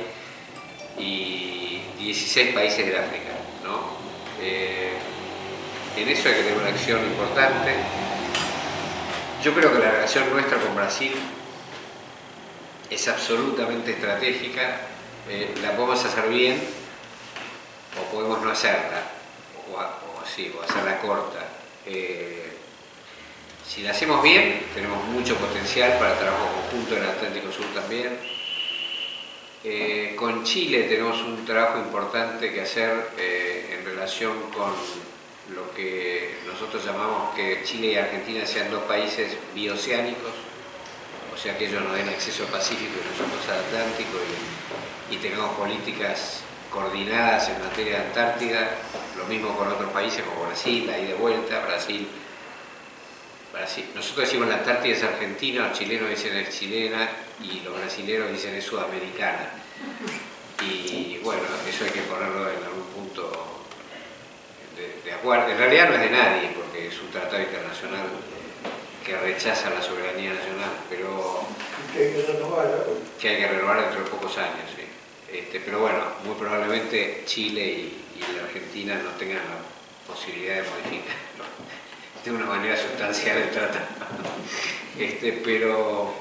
y dieciséis países del África, ¿no? Eh, en eso hay que tener una acción importante. Yo creo que la relación nuestra con Brasil es absolutamente estratégica, eh, la podemos hacer bien o podemos no hacerla, o, o sí, o hacerla corta. Eh, si la hacemos bien, tenemos mucho potencial para trabajo conjunto en el Atlántico Sur también. Eh, con Chile tenemos un trabajo importante que hacer eh, en relación con lo que nosotros llamamos que Chile y Argentina sean dos países bioceánicos, o sea que ellos nos den acceso al Pacífico y nosotros al Atlántico, y, y tengamos políticas coordinadas en materia de Antártida, lo mismo con otros países como Brasil, ahí de vuelta, Brasil, Brasil. Nosotros decimos la Antártida es argentina, los chilenos dicen es chilena y los brasileños dicen es sudamericana. Y bueno, eso hay que ponerlo en algún punto de, de acuerdo. En realidad no es de nadie, porque es un tratado internacional que rechaza la soberanía nacional, pero que hay que renovar, que hay que renovar dentro de pocos años, sí. Este, pero bueno, muy probablemente Chile y, y la Argentina no tengan la posibilidad de modificarlo de una manera sustancial el tratado. Este, pero...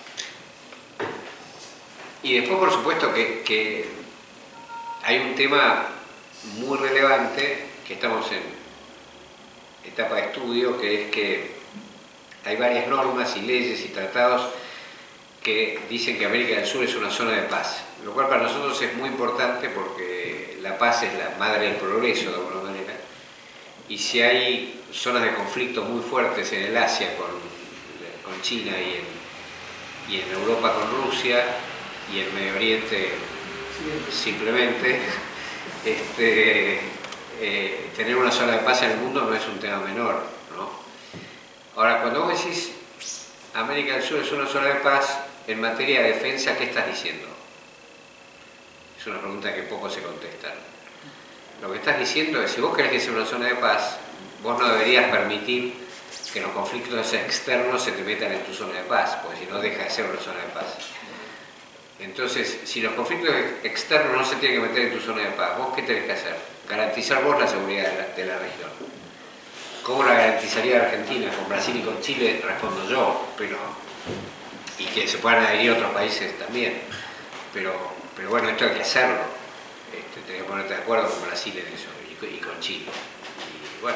Y después, por supuesto, que, que hay un tema muy relevante que estamos en etapa de estudio, que es que hay varias normas y leyes y tratados que dicen que América del Sur es una zona de paz, lo cual para nosotros es muy importante porque la paz es la madre del progreso de alguna manera, y si hay zonas de conflicto muy fuertes en el Asia con, con China y en, y en Europa con Rusia y en Medio Oriente simplemente, este, eh, tener una zona de paz en el mundo no es un tema menor, ¿no? Ahora, cuando vos decís América del Sur es una zona de paz, en materia de defensa, ¿qué estás diciendo? Es una pregunta que poco se contesta. Lo que estás diciendo es, si vos querés que sea una zona de paz, vos no deberías permitir que los conflictos externos se te metan en tu zona de paz, porque si no deja de ser una zona de paz. Entonces, si los conflictos externos no se tienen que meter en tu zona de paz, ¿vos qué tenés que hacer? Garantizar vos la seguridad de la, de la región. ¿Cómo la garantizaría Argentina? Con Brasil y con Chile respondo yo, pero... y que se puedan adherir otros países también. Pero, pero bueno, esto hay que hacerlo. Este, tenés que ponerte de acuerdo con Brasil en eso y, y con Chile. Y bueno,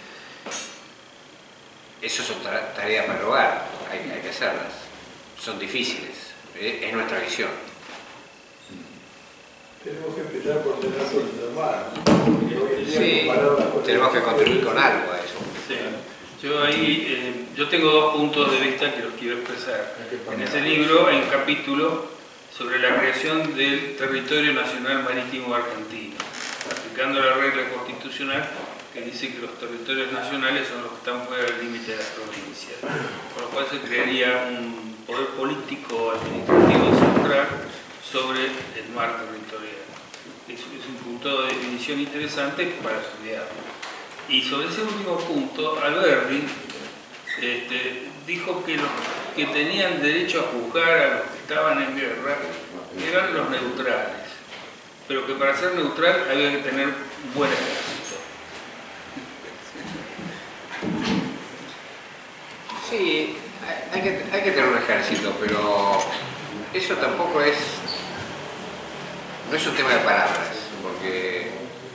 eso son tareas para el hogar, hay, hay que hacerlas. Son difíciles, es, es nuestra visión. Tenemos que empezar por tener los hermanos. Sí, tenemos que contribuir con algo a eso. Sí. Yo ahí, eh, yo tengo dos puntos de vista que los quiero expresar. En ese libro hay un capítulo sobre la creación del Territorio Nacional Marítimo Argentino, aplicando la regla constitucional que dice que los territorios nacionales son los que están fuera del límite de las provincias, por lo cual se crearía un poder político administrativo central sobre el mar territorial. Es, es un punto de definición interesante para estudiar. Y sobre ese último punto, Alberdi este, dijo que los que tenían derecho a juzgar a los que estaban en guerra eran los neutrales, pero que para ser neutral había que tener un buen ejército. Sí, hay que, hay que tener un ejército, pero eso tampoco es, no es un tema de palabras, porque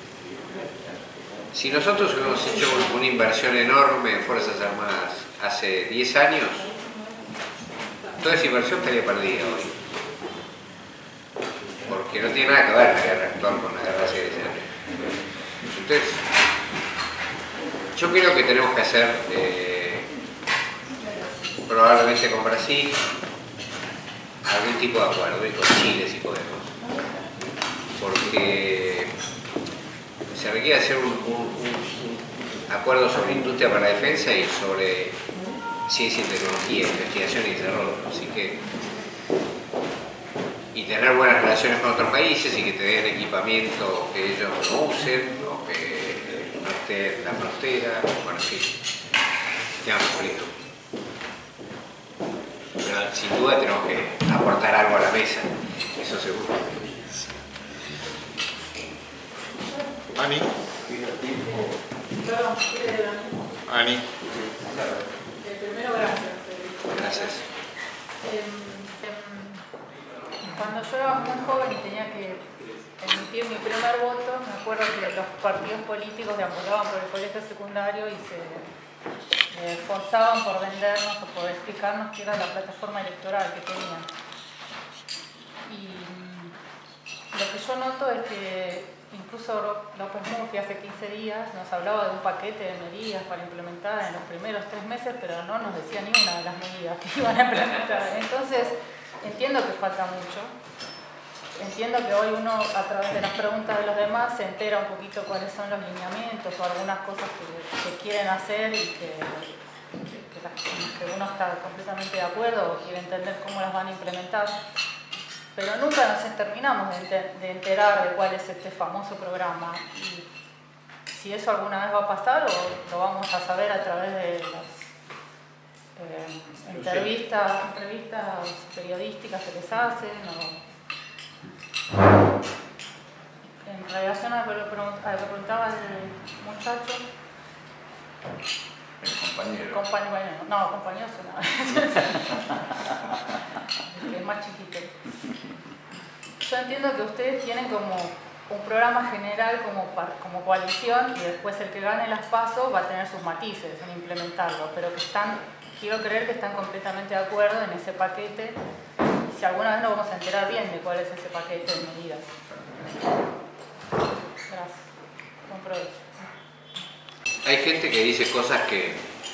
si nosotros hubiéramos hecho una inversión enorme en Fuerzas Armadas hace diez años, toda esa inversión estaría perdida hoy. Porque no tiene nada que ver la guerra actual con la guerra hace diez años. Entonces, yo creo que tenemos que hacer, eh, probablemente con Brasil, algún tipo de acuerdo, y con Chile si podemos. Porque se requiere hacer un, un, un acuerdo sobre industria para la defensa y sobre ciencia y tecnología, investigación y desarrollo. Así que, y tener buenas relaciones con otros países y que te den equipamiento que ellos no usen o que no esté en la frontera. Bueno, sí, tema completo. Pero sin duda tenemos que aportar algo a la mesa, eso seguro. Ani. Ani. Primero, gracias. Gracias. Cuando yo era muy joven y tenía que emitir mi primer voto, me acuerdo que los partidos políticos deambulaban por el colegio secundario y se eh, forzaban por vendernos o por explicarnos qué era la plataforma electoral que tenían. Y mm, lo que yo noto es que incluso López Murphy hace quince días nos hablaba de un paquete de medidas para implementar en los primeros tres meses, pero no nos decía ni una de las medidas que iban a implementar. Entonces, entiendo que falta mucho. Entiendo que hoy uno, a través de las preguntas de los demás, se entera un poquito cuáles son los lineamientos o algunas cosas que, que quieren hacer y que, que, las, que uno está completamente de acuerdo o quiere entender cómo las van a implementar. Pero nunca nos terminamos de, enter, de enterar de cuál es este famoso programa. Y si eso alguna vez va a pasar o lo vamos a saber a través de las eh, entrevistas, entrevistas periodísticas que les hacen. O, en relación a lo que preguntaba el muchacho, el compañero. compañero no, compañero no. El más chiquito. Yo entiendo que ustedes tienen como un programa general como, como coalición y después el que gane las PASO va a tener sus matices en implementarlo, pero que están, quiero creer que están completamente de acuerdo en ese paquete. Si alguna vez nos vamos a enterar bien de cuál es ese paquete de medidas. Gracias. Buen provecho. Hay gente que dice cosas que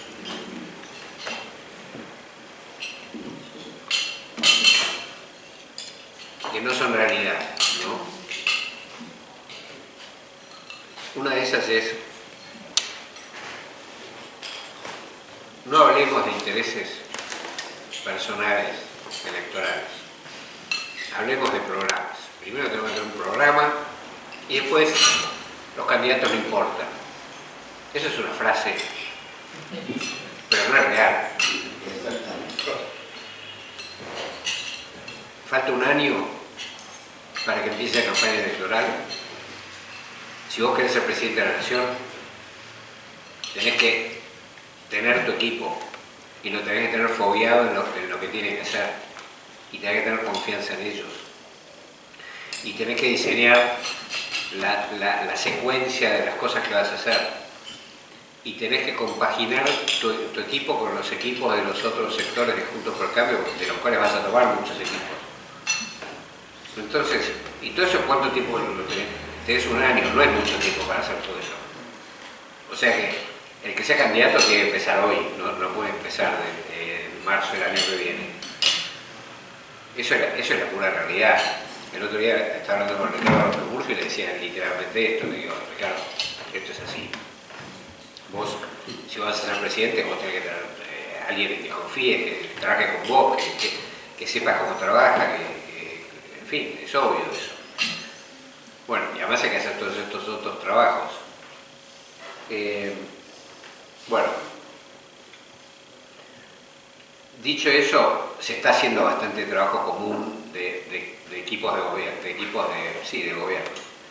que no son realidad, ¿no? Una de esas es: no hablemos de intereses personales electorales, hablemos de programas. Primero tenemos que tener un programa y después los candidatos no importan. Esa es una frase, pero no es real. Falta un año para que empiece la campaña electoral. Si vos querés ser presidente de la nación, tenés que tener tu equipo y lo tenés que tener fobiado en lo, en lo que tienen que hacer y tenés que tener confianza en ellos y tenés que diseñar la, la, la secuencia de las cosas que vas a hacer y tenés que compaginar tu, tu equipo con los equipos de los otros sectores de Juntos por el Cambio, de los cuales vas a tomar muchos equipos. Entonces, ¿y todo eso cuánto tiempo lo tenés? Tenés un año, no es mucho tiempo para hacer todo eso. O sea que el que sea candidato tiene que empezar hoy, no, no puede empezar de, de marzo del año que viene. Eso es, la, eso es la pura realidad. El otro día estaba hablando con Ricardo López Murphy y le decía literalmente esto, le digo: Ricardo, esto es así. Vos, si vas a ser presidente, vos tenés que tener eh, alguien que confíe, que trabaje con vos, que, que, que sepa cómo trabaja, que, que, en fin, es obvio eso. Bueno, y además hay que hacer todos estos otros trabajos. Eh, bueno, dicho eso, se está haciendo bastante trabajo común de, de, de equipos de gobierno, de equipos de, sí, de gobierno.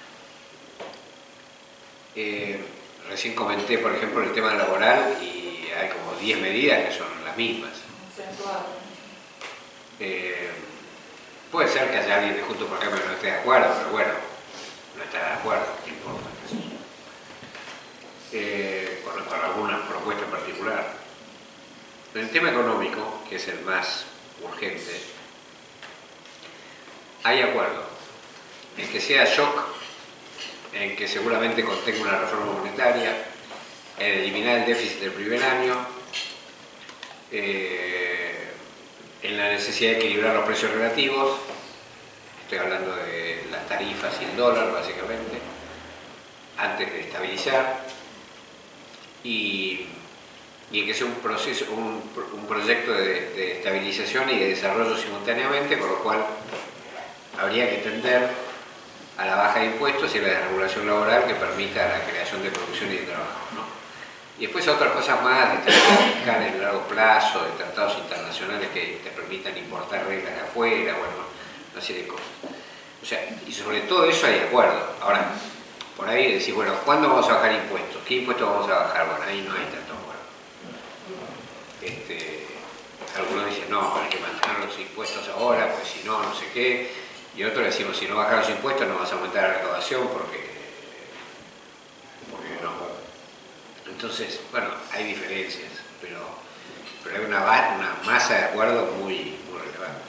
Eh, recién comenté, por ejemplo, el tema laboral y hay como diez medidas que son las mismas. Eh, puede ser que haya alguien de Juntos por el Cambio que no esté de acuerdo, pero bueno, no está de acuerdo, no importa. Eh, con, con alguna propuesta en particular. En el tema económico, que es el más urgente, hay acuerdo en que sea shock, en que seguramente contenga una reforma monetaria, en eliminar el déficit del primer año, eh, en la necesidad de equilibrar los precios relativos, estoy hablando de las tarifas y el dólar básicamente, antes de estabilizar, y, y en que sea un proceso, un, un proyecto de, de estabilización y de desarrollo simultáneamente, con lo cual habría que tender a la baja de impuestos y a la desregulación laboral que permita la creación de producción y de trabajo, ¿no? Y después otras cosas más, de estrategias fiscales de largo plazo, de tratados internacionales que te permitan importar reglas de afuera, bueno, una serie de cosas. O sea, y sobre todo eso hay acuerdo. Ahora, por ahí decís, bueno, ¿cuándo vamos a bajar impuestos? ¿Qué impuestos vamos a bajar? Bueno, ahí no hay tanto acuerdo. Este, algunos dicen, no, hay que mantener los impuestos ahora, pues si no, no sé qué. Y otros decimos, si no bajas los impuestos no vas a aumentar la recaudación porque, porque no. Entonces, bueno, hay diferencias, pero pero hay una, una masa de acuerdo muy, muy relevante.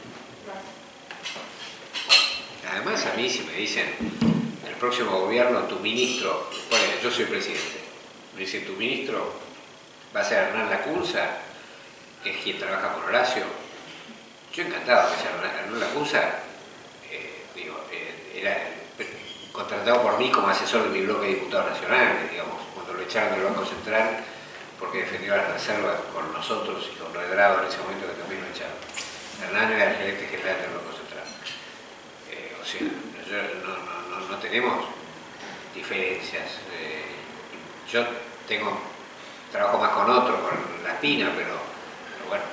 Además, a mí si me dicen, el próximo gobierno, tu ministro, bueno, yo soy presidente, me dicen, tu ministro va a ser Hernán Lacunza, que es quien trabaja con Horacio. Yo encantado que sea Hernán Lacunza, eh, digo, eh, era contratado por mí como asesor de mi bloque de diputados nacionales, digamos, cuando lo echaron del Banco Central, porque defendió las reservas con nosotros y con Redrado en ese momento que también lo echaron. Hernán era el gerente general del Banco Central. Eh, o sea, yo, no, no, no, no tenemos diferencias. Eh, yo tengo, trabajo más con otro, con la Pina, pero, pero bueno.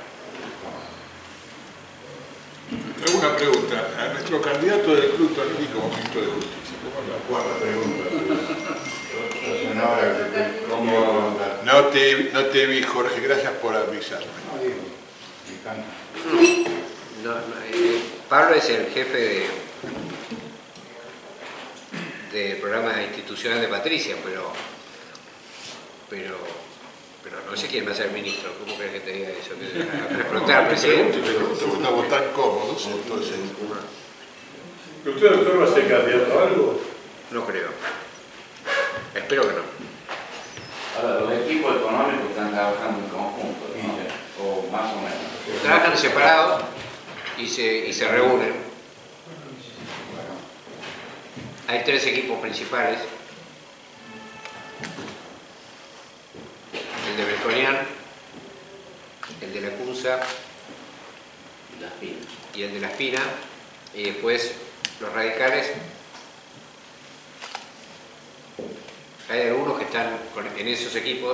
Alguna pregunta a nuestro candidato del Club Tonelli como ministro de Justicia. La cuarta pregunta. ¿Cómo? No te, no te vi, Jorge, gracias por avisarme. No, no, eh, Pablo es el jefe de, del programa institucional de Patricia, pero, pero, pero no sé quién va a ser ministro. ¿Cómo crees que te diga eso? ¿Le preguntar al presidente? Estamos tan cómodos, entonces. ¿Usted, doctor, va a ser candidato a algo? No creo. Espero que no. Ahora, los equipos económicos están trabajando en conjunto, ¿no? O más o menos. Trabajan separados y se, y se reúnen. Hay tres equipos principales. El de Belconian, el de Lacunza y el de La Espina. Y después los radicales. Hay algunos que están en esos equipos.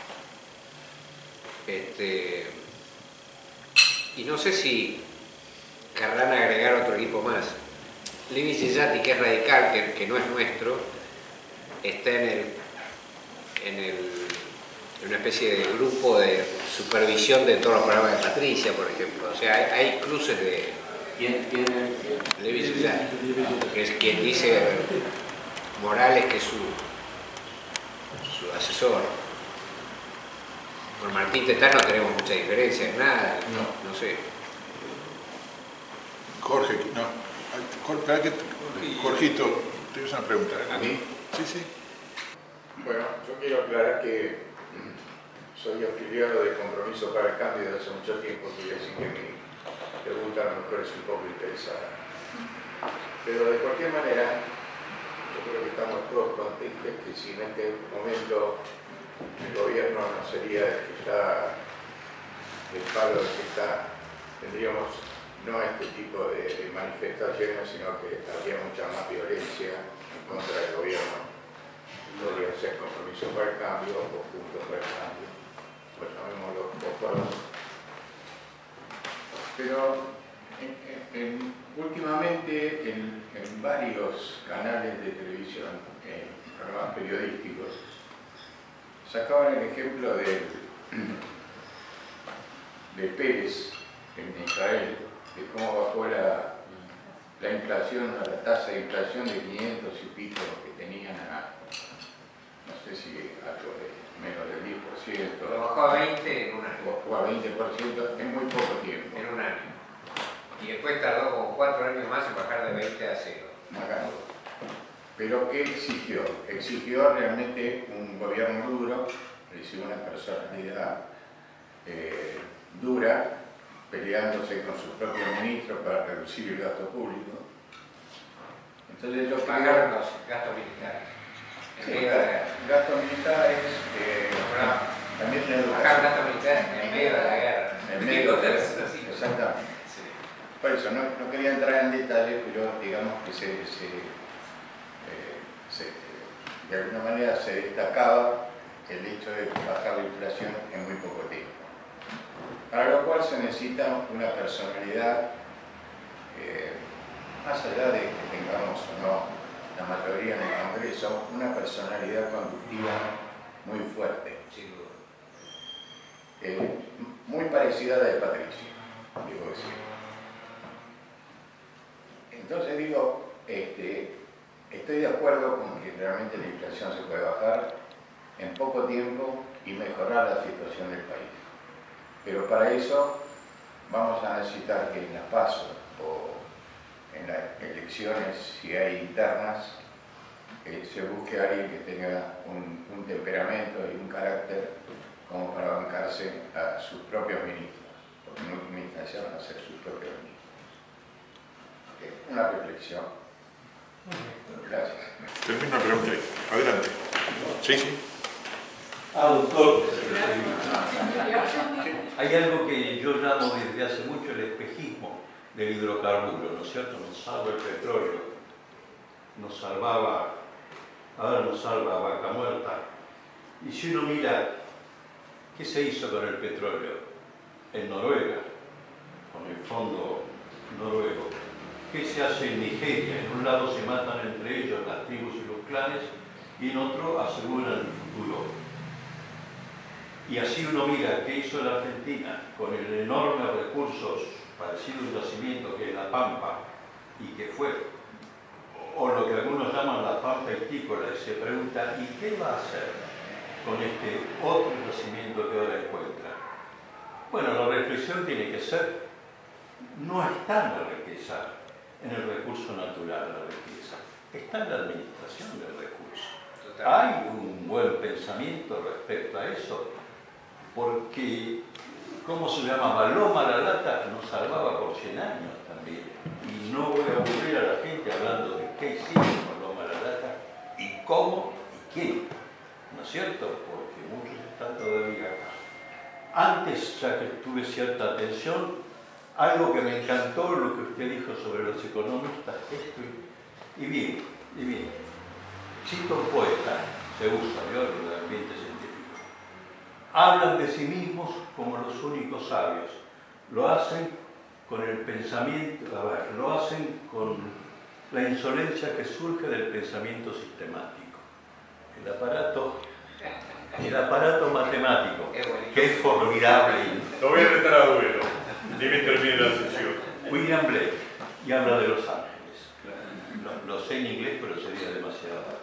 Este, y no sé si querrán agregar otro equipo más. Levi Cesati, que es radical, que, que no es nuestro, está en, el, en, el, en una especie de grupo de supervisión de todos los programas de Patricia, por ejemplo. O sea, hay, hay cruces de... ¿Quién, quién es? Levi Cesati, que es quien dice Morales, que es su, su asesor. Con Martín Tetán no tenemos mucha diferencia en nada, no, no sé. Jorge, no. Jorge, Jorgito, tienes una pregunta. ¿A mí? Sí, sí. Bueno, yo quiero aclarar que soy afiliado de Compromiso para el Cambio desde hace mucho tiempo, quiere decir que mi pregunta a lo mejor es un poco interesada. Pero de cualquier manera, yo creo que estamos todos conscientes que si en este momento el gobierno no sería el que está, el palo del que está, tendríamos no este tipo de, de manifestaciones, sino que habría mucha más violencia en contra del gobierno. Podría ser Compromiso para el Cambio o Juntos para el Cambio, pues llamémoslo por. Pero en, en, en, últimamente en, en varios canales de televisión, en programas periodísticos, sacaban el ejemplo de, de Pérez en Israel, de cómo bajó la, la inflación, la tasa de inflación de quinientos y pico que tenían a, no sé si algo de menos del diez por ciento. Lo bajó a veinte en un año. Bajó a veinte por ciento en muy poco tiempo. En un año. Y después tardó como cuatro años más en bajar de veinte a cero. Bajando. Pero ¿qué exigió? Exigió realmente un gobierno duro, exigió una personalidad eh, dura, peleándose con sus propios ministros para reducir el gasto público. Entonces yo pagaron los gastos militares. Sí, gastos militares, eh, también la educación. Bajar gastos militares en medio de la guerra. En medio de la guerra, exactamente. Sí. Por eso, no, no quería entrar en detalle, pero digamos que se, se, eh, se, de alguna manera se destacaba el hecho de bajar la inflación en muy poco tiempo. Para lo cual se necesita una personalidad, eh, más allá de que tengamos o no la mayoría en el Congreso, una personalidad conductiva muy fuerte, sin duda. Eh, muy parecida a la de Patricia, digo que sí. Entonces digo, este, estoy de acuerdo con que realmente la inflación se puede bajar en poco tiempo y mejorar la situación del país. Pero para eso vamos a necesitar que en las PASO o en las elecciones, si hay internas, eh, se busque a alguien que tenga un, un temperamento y un carácter como para bancarse a sus propios ministros, porque en última instancia van a ser sus propios ministros. Eh, una reflexión. Gracias. Termino la pregunta ahí. Adelante. Sí, sí. Ah, doctor, hay algo que yo llamo desde hace mucho el espejismo del hidrocarburo, ¿no es cierto? Nos salva el petróleo, nos salvaba, ahora nos salva Vaca Muerta. Y si uno mira, ¿qué se hizo con el petróleo? En Noruega, con el fondo noruego. ¿Qué se hace en Nigeria? En un lado se matan entre ellos las tribus y los clanes, y en otro aseguran el futuro. Y así uno mira qué hizo la Argentina con el enorme recursos parecido a un yacimiento que es la Pampa, y que fue, o lo que algunos llaman la Pampa Hitícola, y se pregunta, ¿y qué va a hacer con este otro yacimiento que ahora encuentra? Bueno, la reflexión tiene que ser, no está en la riqueza, en el recurso natural la riqueza, está en la administración del recurso. Hay un buen pensamiento respecto a eso, porque, ¿cómo se llamaba? Loma la Lata nos salvaba por cien años también. Y no voy a aburrir a la gente hablando de qué hicimos con Loma la Lata, y cómo, y quién. ¿No es cierto? Porque muchos están todavía acá. Antes, ya que tuve cierta atención, algo que me encantó, lo que usted dijo sobre los economistas, esto y, y bien, y bien. Cito un poeta, se usa, yo en el ambiente científico. Hablan de sí mismos como los únicos sabios. Lo hacen con el pensamiento, a ver, lo hacen con la insolencia que surge del pensamiento sistemático. El aparato, el aparato matemático, que es formidable. Lo voy a retar a duelo, debe terminar la sesión. William Blake, y habla de Los Ángeles. Lo, lo sé en inglés, pero sería demasiado.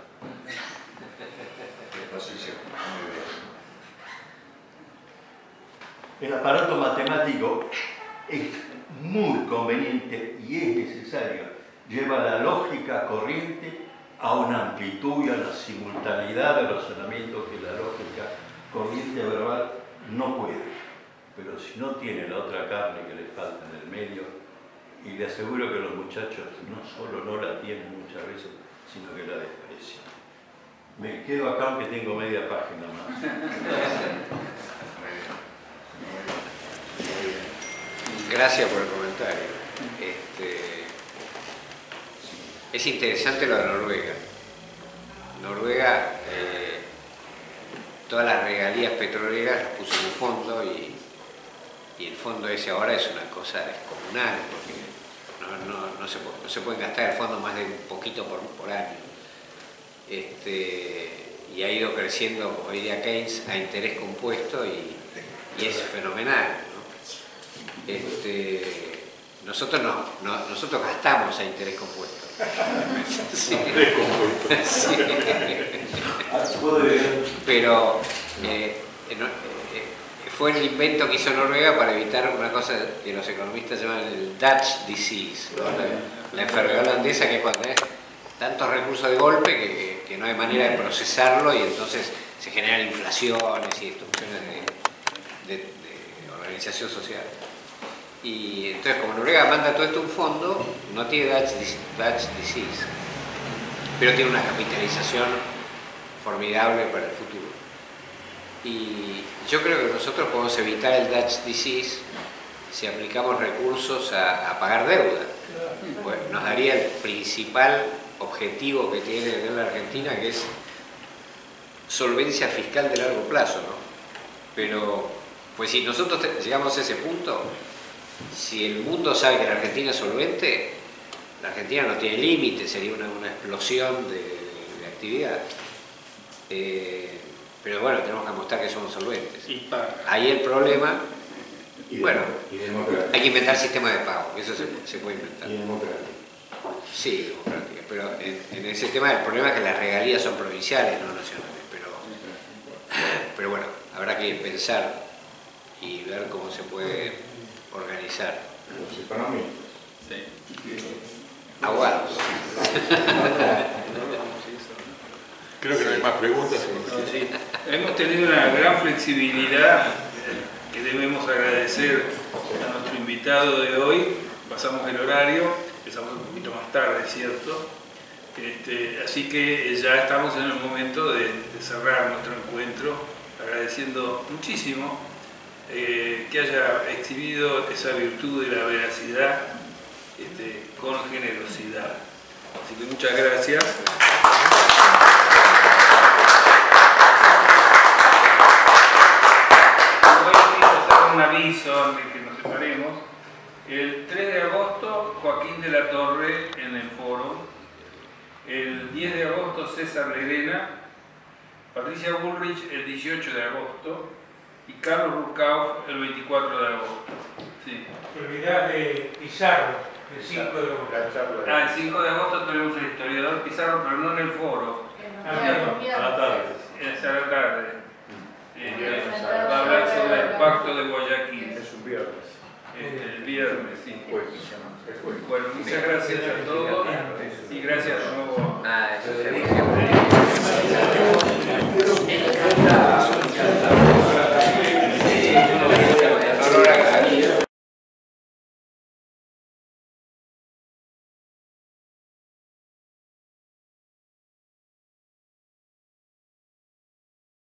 El aparato matemático es muy conveniente y es necesario. Lleva la lógica corriente a una amplitud y a una simultaneidad de razonamiento que la lógica corriente verbal no puede. Pero si no tiene la otra carne que le falta en el medio, y le aseguro que los muchachos no solo no la tienen muchas veces, sino que la desprecian. Me quedo acá aunque tengo media página más. Gracias por el comentario. Este, es interesante lo de Noruega. Noruega, eh, todas las regalías petroleras las puso en un fondo y, y el fondo ese ahora es una cosa descomunal porque no, no, no, se, no se puede gastar el fondo más de un poquito por, por año. Este, y ha ido creciendo, como diría Keynes, a interés compuesto y, y es fenomenal, ¿no? Este, nosotros, no, no, nosotros gastamos a interés compuesto. Sí. Sí. Pero eh, no, eh, fue el invento que hizo Noruega para evitar una cosa que los economistas llaman el Dutch disease, ¿no? la, la enfermedad holandesa, que es cuando tenés tantos recursos de golpe que, que, que no hay manera de procesarlo y entonces se generan inflaciones y destrucciones de, de, de organización social. Y entonces, como Noruega manda todo esto a un fondo, no tiene Dutch, Dutch disease, pero tiene una capitalización formidable para el futuro. Y yo creo que nosotros podemos evitar el Dutch disease si aplicamos recursos a, a pagar deuda. Pues nos daría el principal objetivo que tiene que tener la Argentina, que es solvencia fiscal de largo plazo, ¿no? Pero, pues si nosotros llegamos a ese punto, si el mundo sabe que la Argentina es solvente, la Argentina no tiene límite, sería una, una explosión de, de, de actividad. Eh, pero bueno, tenemos que mostrar que somos solventes. Y paga. Ahí el problema, Y bueno, y democrática. hay que inventar sistemas de pago, eso se, se puede inventar. Y democrática. Sí, democrática, pero en, en ese tema el problema es que las regalías son provinciales, no nacionales, pero, pero bueno, habrá que pensar y ver cómo se puede organizar. Los economistas. Sí. Abogados. Creo que no hay más preguntas. No, sí. Hemos tenido una gran flexibilidad que debemos agradecer a nuestro invitado de hoy. Pasamos el horario, empezamos un poquito más tarde, ¿cierto? Este, así que ya estamos en el momento de, de cerrar nuestro encuentro, agradeciendo muchísimo eh, que haya exhibido esa virtud de la veracidad este, con generosidad. Así que muchas gracias. Un aviso antes de que nos separemos. El tres de agosto, Joaquín de la Torre en el foro. El diez de agosto, César Lerena. Patricia Bullrich el dieciocho de agosto. Y Carlos Rucauf el veinticuatro de agosto. Sí. Te olvidás de Pizarro, el cinco de agosto. Ah, el cinco de agosto tenemos el historiador Pizarro, pero no en el foro. A la tarde. Es a la tarde. Eh, va a hablar sobre el pacto de Guayaquil. Es un viernes. El viernes, sí. Pues, Bueno, muchas gracias a todos y gracias de nuevo. Ah, eso se dice.